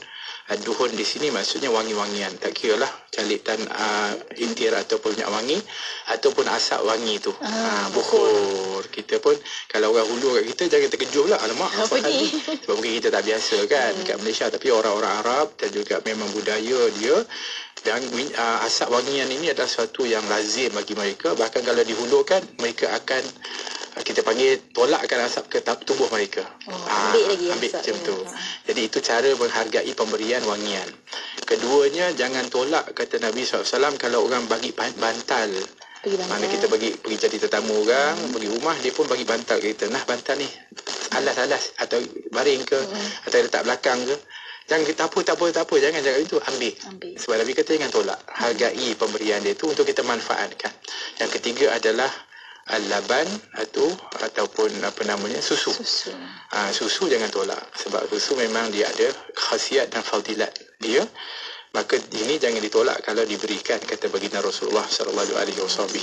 Uh, duhun di sini maksudnya wangi-wangian. Tak kira lah calitan uh, intir ataupun minyak wangi ataupun asap wangi tu. Ah, uh, bukhur. Kita pun kalau orang hulu kat kita jangan terkejut lah. Alamak, apa ni? Sebab mungkin kita tak biasa kan hmm. kat Malaysia, tapi orang-orang Arab dan juga memang budaya dia. Dan uh, asap wangian ini adalah sesuatu yang lazim bagi mereka. Bahkan kalau dihulurkan, mereka akan uh, kita panggil tolakkan asap ke tubuh mereka. Oh, ambil uh, lagi ambil asap. Macam tu. Jadi itu cara menghargai pemberian wangian. Keduanya, jangan tolak, kata Nabi sallallahu alaihi wasallam, kalau orang bagi bantal. Mana kita bagi pergi jadi tetamu orang, hmm. pergi rumah, dia pun bagi bantal ke kita. Nah, bantal ni alas-alas atau baring ke, hmm. atau letak belakang ke. Jangan kita apa, tak apa, tak apa. Jangan cakap itu. Ambil. Ambil. Sebab Nabi kata jangan tolak. Hargai pemberian dia itu untuk kita manfaatkan. Yang ketiga adalah al-laban atau ataupun apa namanya susu. Susu. Ha, susu jangan tolak. Sebab susu memang dia ada khasiat dan fadilat dia. Maka ini jangan ditolak kalau diberikan, kata baginda Rasulullah sallallahu alaihi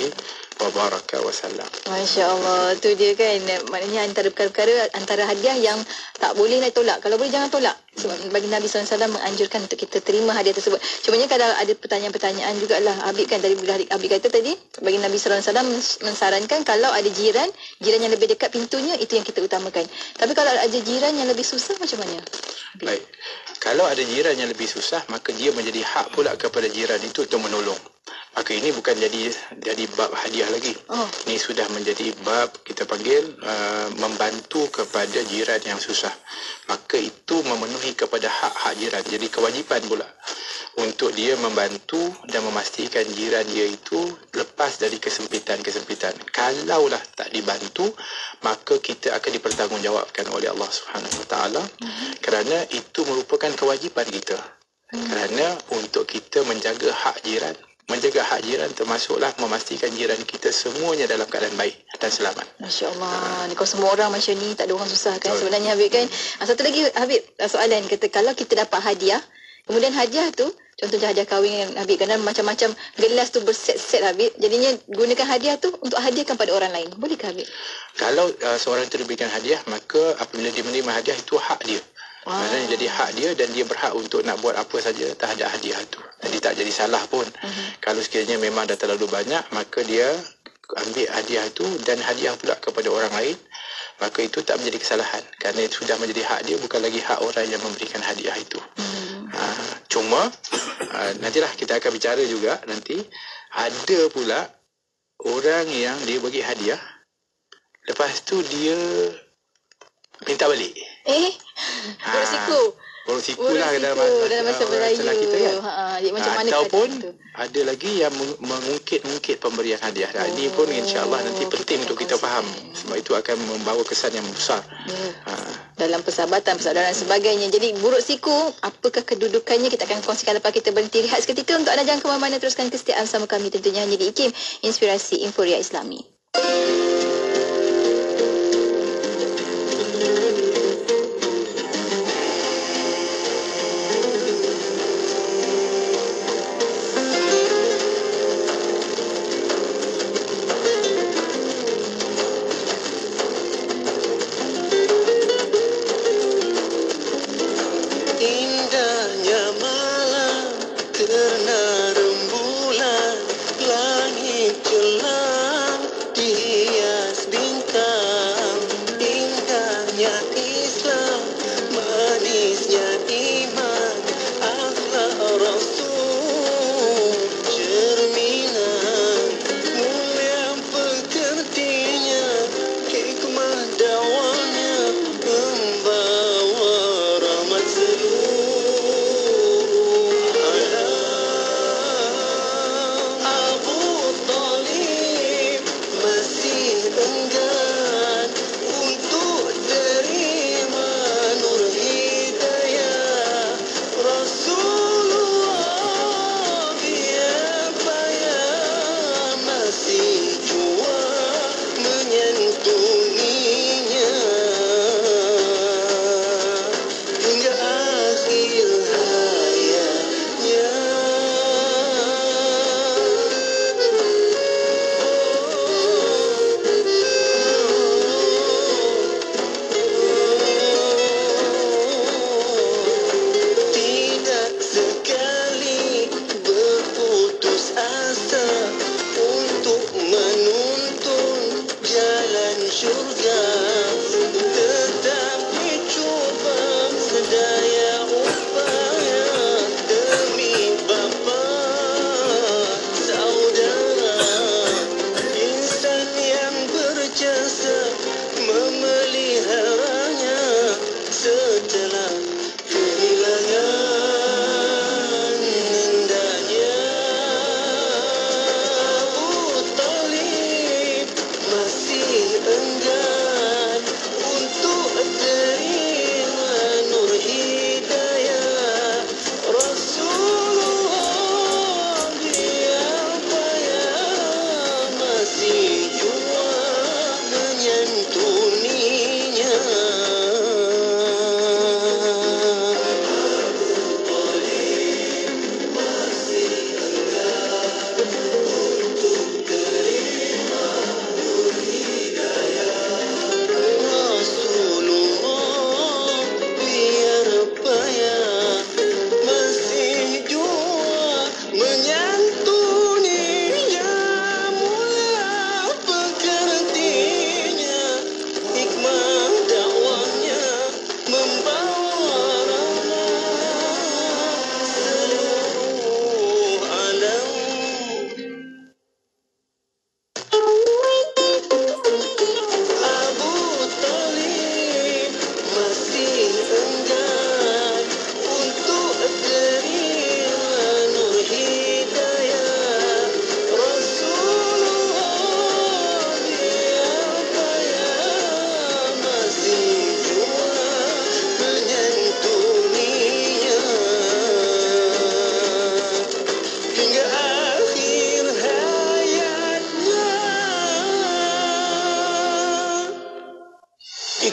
wasallam. Masya-Allah, tu dia kan, maknanya antara perkara-perkara antara hadiah yang tak boleh nak tolak. Kalau boleh jangan tolak. Sebab bagi Nabi sallallahu alaihi wasallam menganjurkan untuk kita terima hadiah tersebut. Cumanya kalau ada pertanyaan-pertanyaan jugalah, Habib kan tadi Habib kata tadi, bagi Nabi sallallahu alaihi wasallam mensarankan kalau ada jiran, jiran yang lebih dekat pintunya, itu yang kita utamakan. Tapi kalau ada jiran yang lebih susah macam mana? Habib. Baik. Kalau ada jiran yang lebih susah, maka dia menjadi hak pula kepada jiran itu untuk menolong. Maka ini bukan jadi jadi bab hadiah lagi. Oh. Ini sudah menjadi bab kita panggil uh, membantu kepada jiran yang susah. Maka itu memenuhi kepada hak-hak jiran. Jadi kewajipan pula untuk dia membantu dan memastikan jiran dia itu lepas dari kesempitan-kesempitan. Kalaulah tak dibantu, maka kita akan dipertanggungjawabkan oleh Allah Subhanahu Wa Taala, mm-hmm. kerana itu merupakan kewajipan kita. Mm-hmm. Kerana untuk kita menjaga hak jiran, menjaga hak jiran termasuklah memastikan jiran kita semuanya dalam keadaan baik dan selamat. Masya Allah. Ha. Kalau semua orang macam ni, tak ada orang susah kan. Betul. Sebenarnya Habib kan. Satu lagi Habib, soalan kata kalau kita dapat hadiah, kemudian hadiah tu, contohnya hadiah kahwin yang Habib, kerana macam-macam gelas tu berset-set Habib, jadinya gunakan hadiah tu untuk hadiahkan pada orang lain. Bolehkah Habib? Kalau uh, seorang itu diberikan hadiah, maka apabila dia menerima hadiah itu hak dia. Wow. Maksudnya jadi hak dia dan dia berhak untuk nak buat apa saja terhadap hadiah itu. Jadi tak jadi salah pun. Uh-huh. Kalau sekiranya memang dah terlalu banyak, maka dia ambil hadiah itu dan hadiah pula kepada orang lain, maka itu tak menjadi kesalahan. Kerana itu sudah menjadi hak dia, bukan lagi hak orang yang memberikan hadiah itu. Uh-huh. Ha, cuma, uh, nantilah kita akan bicara juga nanti, ada pula orang yang dia bagi hadiah, lepas tu dia minta balik. Eh, bersiku. Bersiku lah dalam bahasa, dalam bahasa Melayu kita kan. Ha, macam mana ataupun ada lagi yang mengungkit-ungkit pemberian hadiah. Oh. Ini pun insya-Allah nanti penting untuk kita faham. Sebab itu akan membawa kesan yang besar. Ya. Ha. Dalam persahabatan, persaudaraan dan sebagainya. Jadi buruk siku, apakah kedudukannya, kita akan kongsikan lepas kita berhenti rehat seketika. Untuk anda jangan ke mana-mana, teruskan kesetiaan sama kami tentunya hanya di I K I M, Inspirasi Inforia Islami. Terna rembulan, langit celam,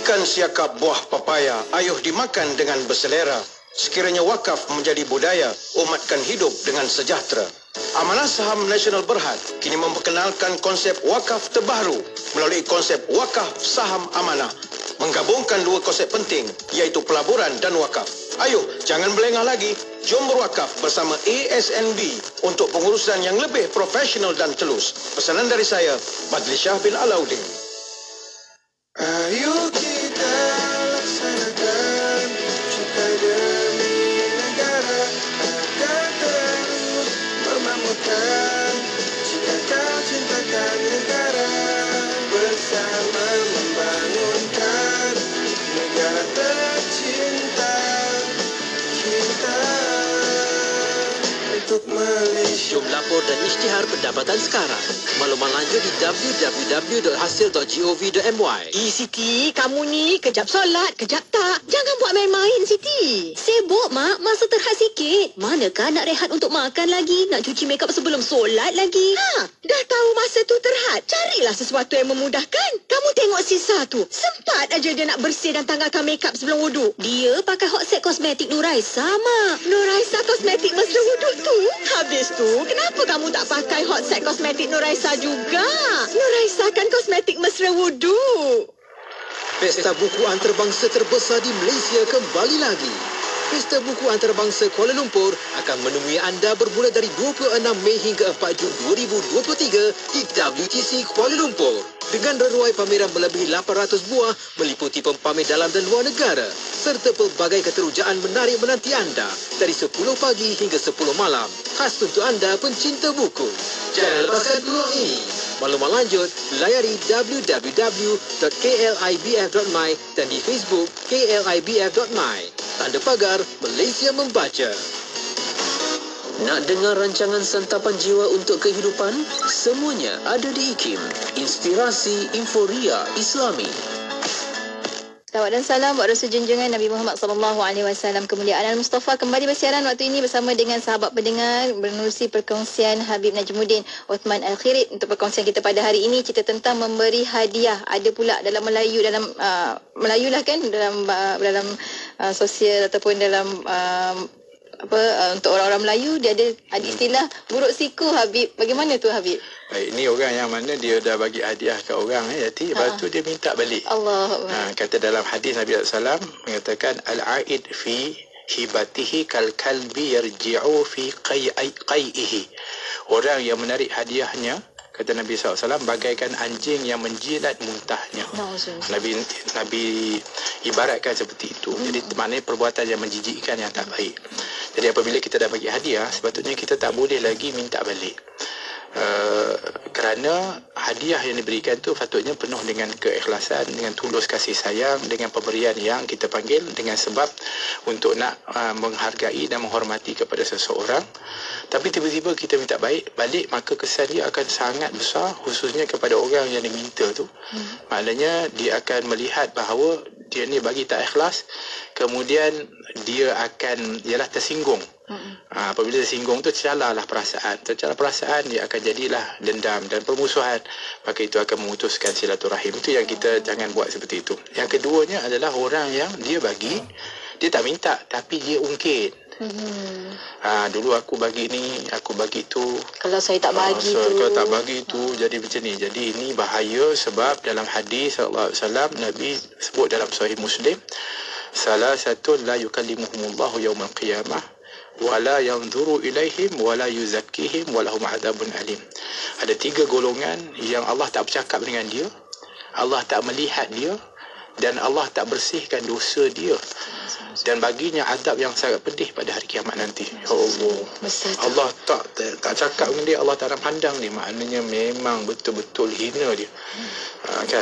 Ikan siakap buah papaya, ayuh dimakan dengan berselera. Sekiranya wakaf menjadi budaya, umatkan hidup dengan sejahtera. Amanah Saham Nasional Berhad kini memperkenalkan konsep wakaf terbaru melalui konsep wakaf saham amanah. Menggabungkan dua konsep penting iaitu pelaburan dan wakaf. Ayuh, jangan melengah lagi. Jom berwakaf bersama A S N B untuk pengurusan yang lebih profesional dan telus. Pesanan dari saya, Badli Shah bin Alauddin. Ayo kita laksanakan cita demi negara agar terus memamurkan cita cintakan negara bersama membangunkan negara tercinta kita untuk Malaysia. Jom lapor dan isytihar pendapatan sekarang. Maklumat lanjut di w w w dot hasil dot gov dot my. Eh, Siti, kamu ni kejap solat, kejap tak. Jangan buat main-main, Siti. Sibuk, Mak. Masa terhad sikit. Manakah nak rehat untuk makan lagi? Nak cuci makeup sebelum solat lagi? Ha, dah tahu masa tu terhad. Carilah sesuatu yang memudahkan. Kamu tengok Sisa tu. Sempat aja dia nak bersih dan tanggalkan makeup sebelum wuduk. Dia pakai hot set kosmetik Nuraisa, Mak. Nuraisa kosmetik mesra wuduk tu. Habis tu, kenapa kamu tak pakai hot set kosmetik Nuraisa juga? Nuraisa kan kosmetik mesra wuduk. Pesta buku antarabangsa terbesar di Malaysia kembali lagi. Pesta buku antarabangsa Kuala Lumpur akan menemui anda bermula dari dua puluh enam Mei hingga empat Jun dua ribu dua puluh tiga di W T C Kuala Lumpur. Dengan reruai pameran melebihi lapan ratus buah meliputi pempamer dalam dan luar negara serta pelbagai keterujaan menarik menanti anda dari sepuluh pagi hingga sepuluh malam. Khas untuk anda pencinta buku. Jangan lepaskan peluang ini. Maklumat lanjut, layari w w w dot k l i b f dot my dan di Facebook k l i b f dot my. Tanda pagar Malaysia Membaca. Nak dengar rancangan santapan jiwa untuk kehidupan? Semuanya ada di I K I M. Inspirasi Inforia Islami. Salawat dan salam buat Rasul junjungan Nabi Muhammad sallallahu alaihi wasallam, kemuliaan Al-Mustafa, kembali bersiaran waktu ini bersama dengan sahabat pendengar menerusi perkongsian Habib Najmuddin Uthman Al-Khirit. Untuk perkongsian kita pada hari ini, cerita tentang memberi hadiah. Ada pula dalam Melayu, dalam uh, Melayu lah kan, dalam uh, dalam uh, sosial ataupun dalam uh, apa uh, untuk orang-orang Melayu, dia ada ada istilah buruk siku, Habib. Bagaimana tu, Habib? Baik, ini orang yang mana dia dah bagi hadiah ke orang, eh, Yati, lepas tu dia minta balik. Allah. Ha, kata dalam hadis Nabi sallallahu alaihi wasallam mengatakan al-aid fi hibatihi kal kalbi yarji'u fi qai'ihi. Orang yang menarik hadiahnya, kata Nabi sallallahu alaihi wasallam, bagaikan anjing yang menjilat muntahnya. No, Nabi Nabi ibaratkan seperti itu. Hmm. Jadi maknanya perbuatan yang menjijikkan, yang tak baik. Jadi apabila kita dah bagi hadiah, sepatutnya kita tak boleh lagi minta balik. Uh, kerana hadiah yang diberikan tu patutnya penuh dengan keikhlasan, dengan tulus kasih sayang, dengan pemberian yang kita panggil dengan sebab untuk nak uh, menghargai dan menghormati kepada seseorang. Tapi tiba-tiba kita minta baik balik, maka kesan dia akan sangat besar, khususnya kepada orang yang diminta tu. hmm. Maknanya dia akan melihat bahawa dia ni bagi tak ikhlas, kemudian dia akan ialah tersinggung. Hmm. Ha, apabila tersinggung tu tercalalah perasaan, tercala perasaan dia akan jadilah dendam dan permusuhan, maka itu akan memutuskan silaturahim. Itu yang kita jangan buat seperti itu. Yang keduanya adalah orang yang dia bagi, dia tak minta tapi dia ungkit. Hmm. Ha, dulu aku bagi ni, aku bagi tu. Kalau saya tak bagi ha, so, tu. Kalau tak bagi tu jadi macam ni. Jadi ini bahaya sebab dalam hadis sallallahu alaihi wasallam Nabi sebut dalam Sahih Muslim, salah satu la yukallimuhumullahu yaumal qiyamah wala yanzuru ilaihim wala yuzakkihim walahum adabun alim. Ada tiga golongan yang Allah tak bercakap dengan dia, Allah tak melihat dia, dan Allah tak bersihkan dosa dia, dan baginya adab yang sangat pedih pada hari kiamat nanti. Ya Allah, Allah tak, tak tak cakap dengan dia, Allah tak nak pandang dia, maknanya memang betul-betul hina dia. Ha, kan?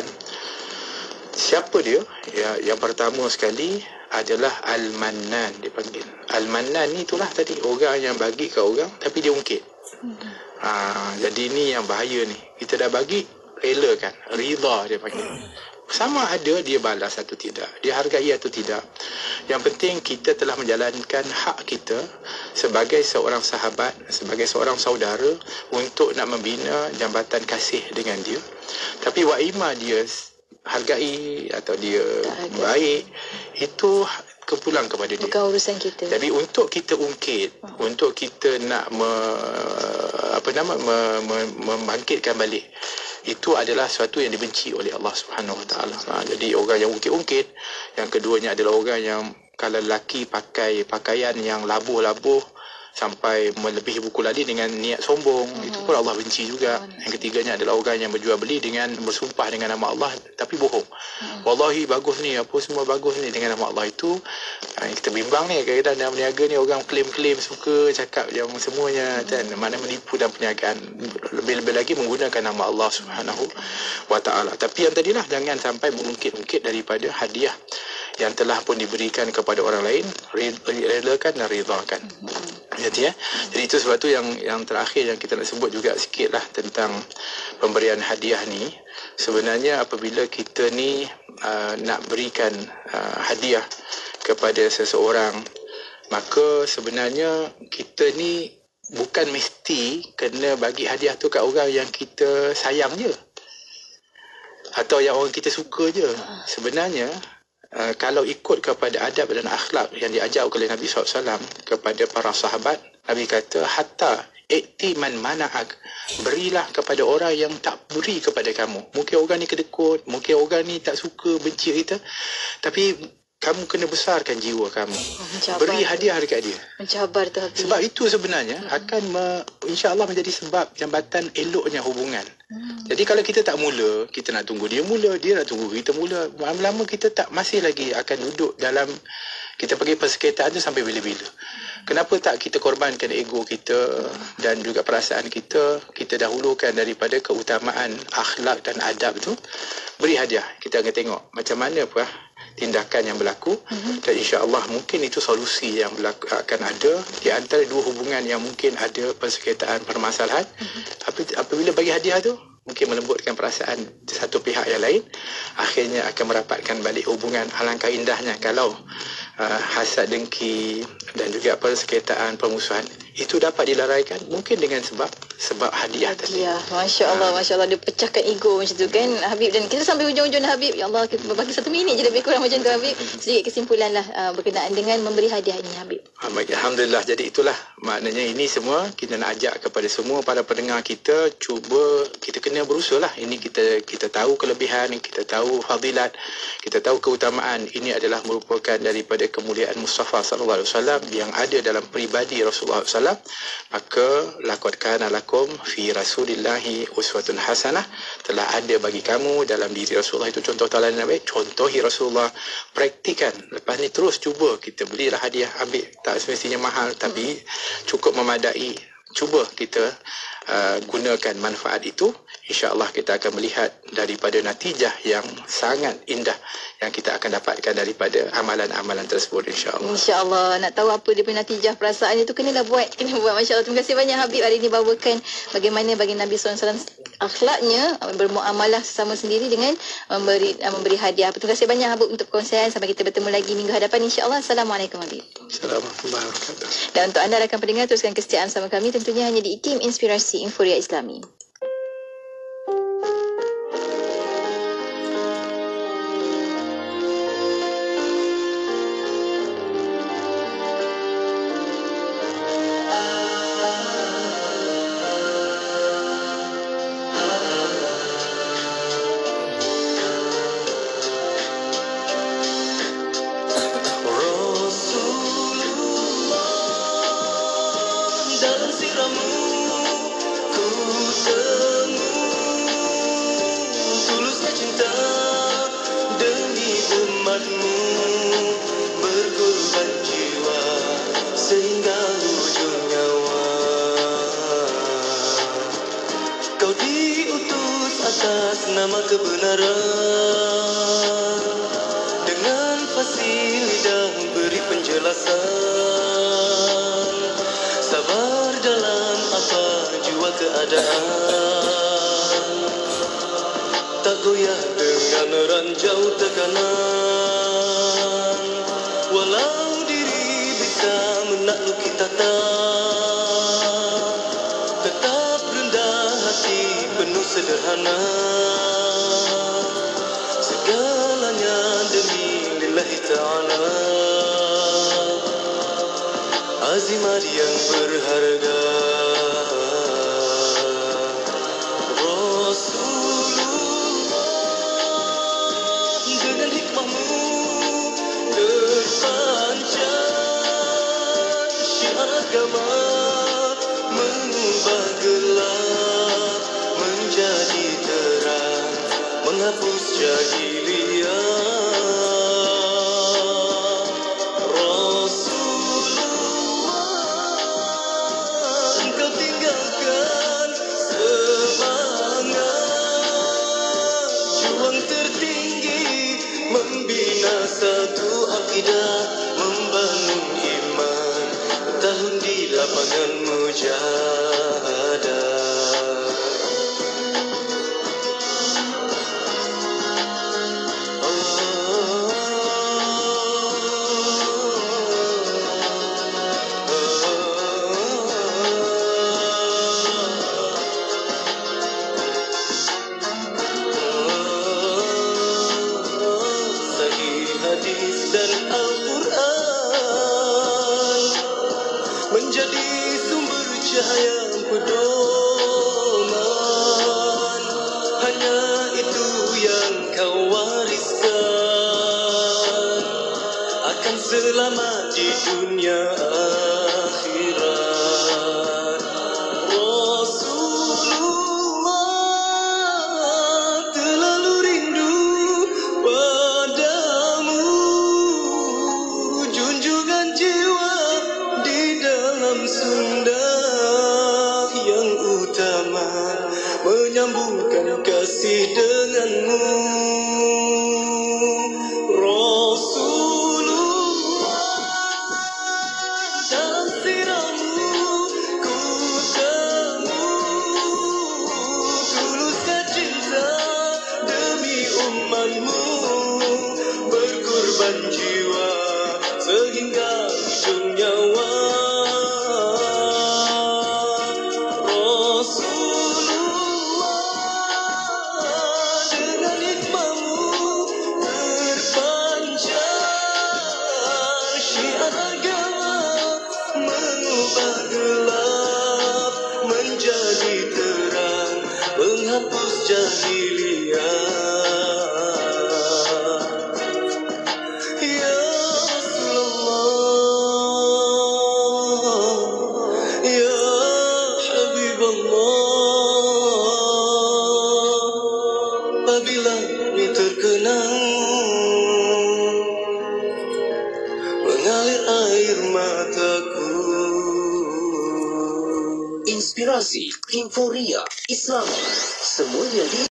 Siapa dia? Ya, yang pertama sekali adalah Al-Mannan, dipanggil. Al-Mannan ni itulah tadi, orang yang bagi ke orang tapi dia ungkit. Ha, jadi ni yang bahaya ni. Kita dah bagi, relakan, rida dia panggil. Sama ada dia balas atau tidak, dia hargai atau tidak. Yang penting kita telah menjalankan hak kita sebagai seorang sahabat, sebagai seorang saudara untuk nak membina jambatan kasih dengan dia. Tapi wa ima dia hargai atau dia baik, itu kepulang kepada dia. Bukan urusan kita. Jadi untuk kita ungkit, hmm. untuk kita nak me, apa nama me, me, membangkitkan balik, itu adalah sesuatu yang dibenci oleh Allah Subhanahu Wa Taala. Ha, jadi orang yang ungkit-ungkit, yang keduanya adalah orang yang kalau lelaki pakai pakaian yang labuh-labuh sampai melebihi buku lali dengan niat sombong, hmm. itu pun Allah benci juga. Hmm. Yang ketiganya adalah orang yang berjual beli dengan bersumpah dengan nama Allah tapi bohong. Hmm. Wallahi bagus ni, apa semua bagus ni dengan nama Allah. Itu kita bimbang ni, kadang-kadang dalam berniaga ni orang klaim-klaim, suka cakap yang semuanya, kan, mana menipu dalam perniagaan, lebih-lebih lagi menggunakan nama Allah Subhanahu Wa Taala. Tapi yang tadilah, jangan sampai mengungkit-ungkit daripada hadiah yang telah pun diberikan kepada orang lain, relakan dan ridakan. Jadi, ya? Jadi itu sebab tu yang yang terakhir yang kita nak sebut juga sikit lah tentang pemberian hadiah ni. Sebenarnya apabila kita ni uh, nak berikan uh, hadiah kepada seseorang, maka sebenarnya kita ni bukan mesti kena bagi hadiah tu kat orang yang kita sayang je, atau yang orang kita suka je. Sebenarnya Uh, kalau ikut kepada adab dan akhlak yang diajar oleh Nabi sallallahu alaihi wasallam kepada para sahabat, Nabi kata, hatta ikti man mana'ak, berilah kepada orang yang tak beri kepada kamu. Mungkin orang ni kedekut, mungkin orang ni tak suka, benci kita, tapi kamu kena besarkan jiwa kamu. Mencabar. Beri hadiah dekat dia. Mencabar tu Habib. Sebab itu sebenarnya hmm. akan me, insya-Allah menjadi sebab jambatan eloknya hubungan. Hmm. Jadi kalau kita tak mula, kita nak tunggu dia mula, dia nak tunggu kita mula, lama-lama kita tak masih lagi akan duduk dalam, kita pergi persekitaran tu sampai bila-bila. Kenapa tak kita korbankan ego kita dan juga perasaan kita, kita dahulukan daripada keutamaan akhlak dan adab tu, beri hadiah. Kita akan tengok macam mana apa tindakan yang berlaku, uh-huh. dan insya-Allah mungkin itu solusi yang berlaku, akan ada di antara dua hubungan yang mungkin ada persengketaan, permasalahan. Uh-huh. Apabila bagi hadiah tu mungkin melembutkan perasaan satu pihak yang lain, akhirnya akan merapatkan balik hubungan. Alangkah indahnya kalau uh, hasad, dengki dan juga persengketaan, permusuhan itu dapat dilaraikan mungkin dengan sebab sebab hadiah tadi. Ya, masya-Allah, ha. masya-Allah, dia pecahkan ego macam tu kan Habib. Dan kita sampai hujung-hujung Habib. Ya Allah, kita bagi satu minit je lebih kurang macam tu Habib. Sedikit kesimpulanlah uh, berkenaan dengan memberi hadiah ini Habib. Alhamdulillah. Jadi itulah maknanya, ini semua kita nak ajak kepada semua para pendengar kita, cuba kita kena berusaha lah. Ini kita kita tahu kelebihan, kita tahu fadilat, kita tahu keutamaan. Ini adalah merupakan daripada kemuliaan Mustafa sallallahu alaihi wasallam yang ada dalam peribadi Rasulullah sallallahu alaihi wasallam. Maka laqad kana lakum fi rasulillahi uswatun hasanah, telah ada bagi kamu dalam diri Rasulullah itu contoh tauladan yang baik. Contohi Rasulullah, praktikan. Lepas ni terus cuba kita belilah hadiah, ambil, tak semestinya mahal tapi cukup memadai. Cuba kita uh, gunakan manfaat itu, insya-Allah kita akan melihat daripada natijah yang sangat indah yang kita akan dapatkan daripada amalan-amalan tersebut, insya-Allah. Insya-Allah. Nak tahu apa dia punya natijah, perasaan itu kenalah buat, kena buat, masya-Allah. Terima kasih banyak Habib hari ini bawakan bagaimana bagi Nabi sallallahu alaihi wasallam akhlaknya bermuamalah sesama sendiri dengan memberi memberi hadiah. Terima kasih banyak Habib untuk perkongsian. Sampai kita bertemu lagi minggu hadapan, insya-Allah. Assalamualaikum Habib. Assalamualaikum warahmatullahi wabarakatuh. Dan untuk anda rakan pendengar, teruskan kesetiaan sama kami tentunya hanya di I K I M Inspirasi Inforia Islami. Nama kebenaran dengan fasih lidah beri penjelasan, sabar dalam apa jua keadaan, tak goyah dengan ranjau tekanan, walau diri bisa menakluki tata, tetap rendah hati penuh sederhana. segalanya demi lillahi ta'ala. Azimat yang berharga Rasulullah, dengan hikmahmu terpancar syiar agama, mengubah gelap menjadi terang, menghapus jahiliyah. Satu akidah membangun iman, tahun di lapangan mujahadah. Hadis dan Al-Quran menjadi sumber cahaya pedoman. Hanya itu yang kau wariskan, akan selamat di dunia akhirat. Rasulullah terlalu rindu sunnah yang utama, menyambungkan kasih denganmu. Rasulullah, dalam siramu ku temu tulusnya cinta demi umatmu, berkorban jiwa sehingga ujung nyawa. Gelap menjadi terang, menghapus jahiliyah. Ya Rasulullah, ya Habibullah, apabila ini terkenang mengalir air mataku. Inspirasi, Inforia, Islam, semuanya di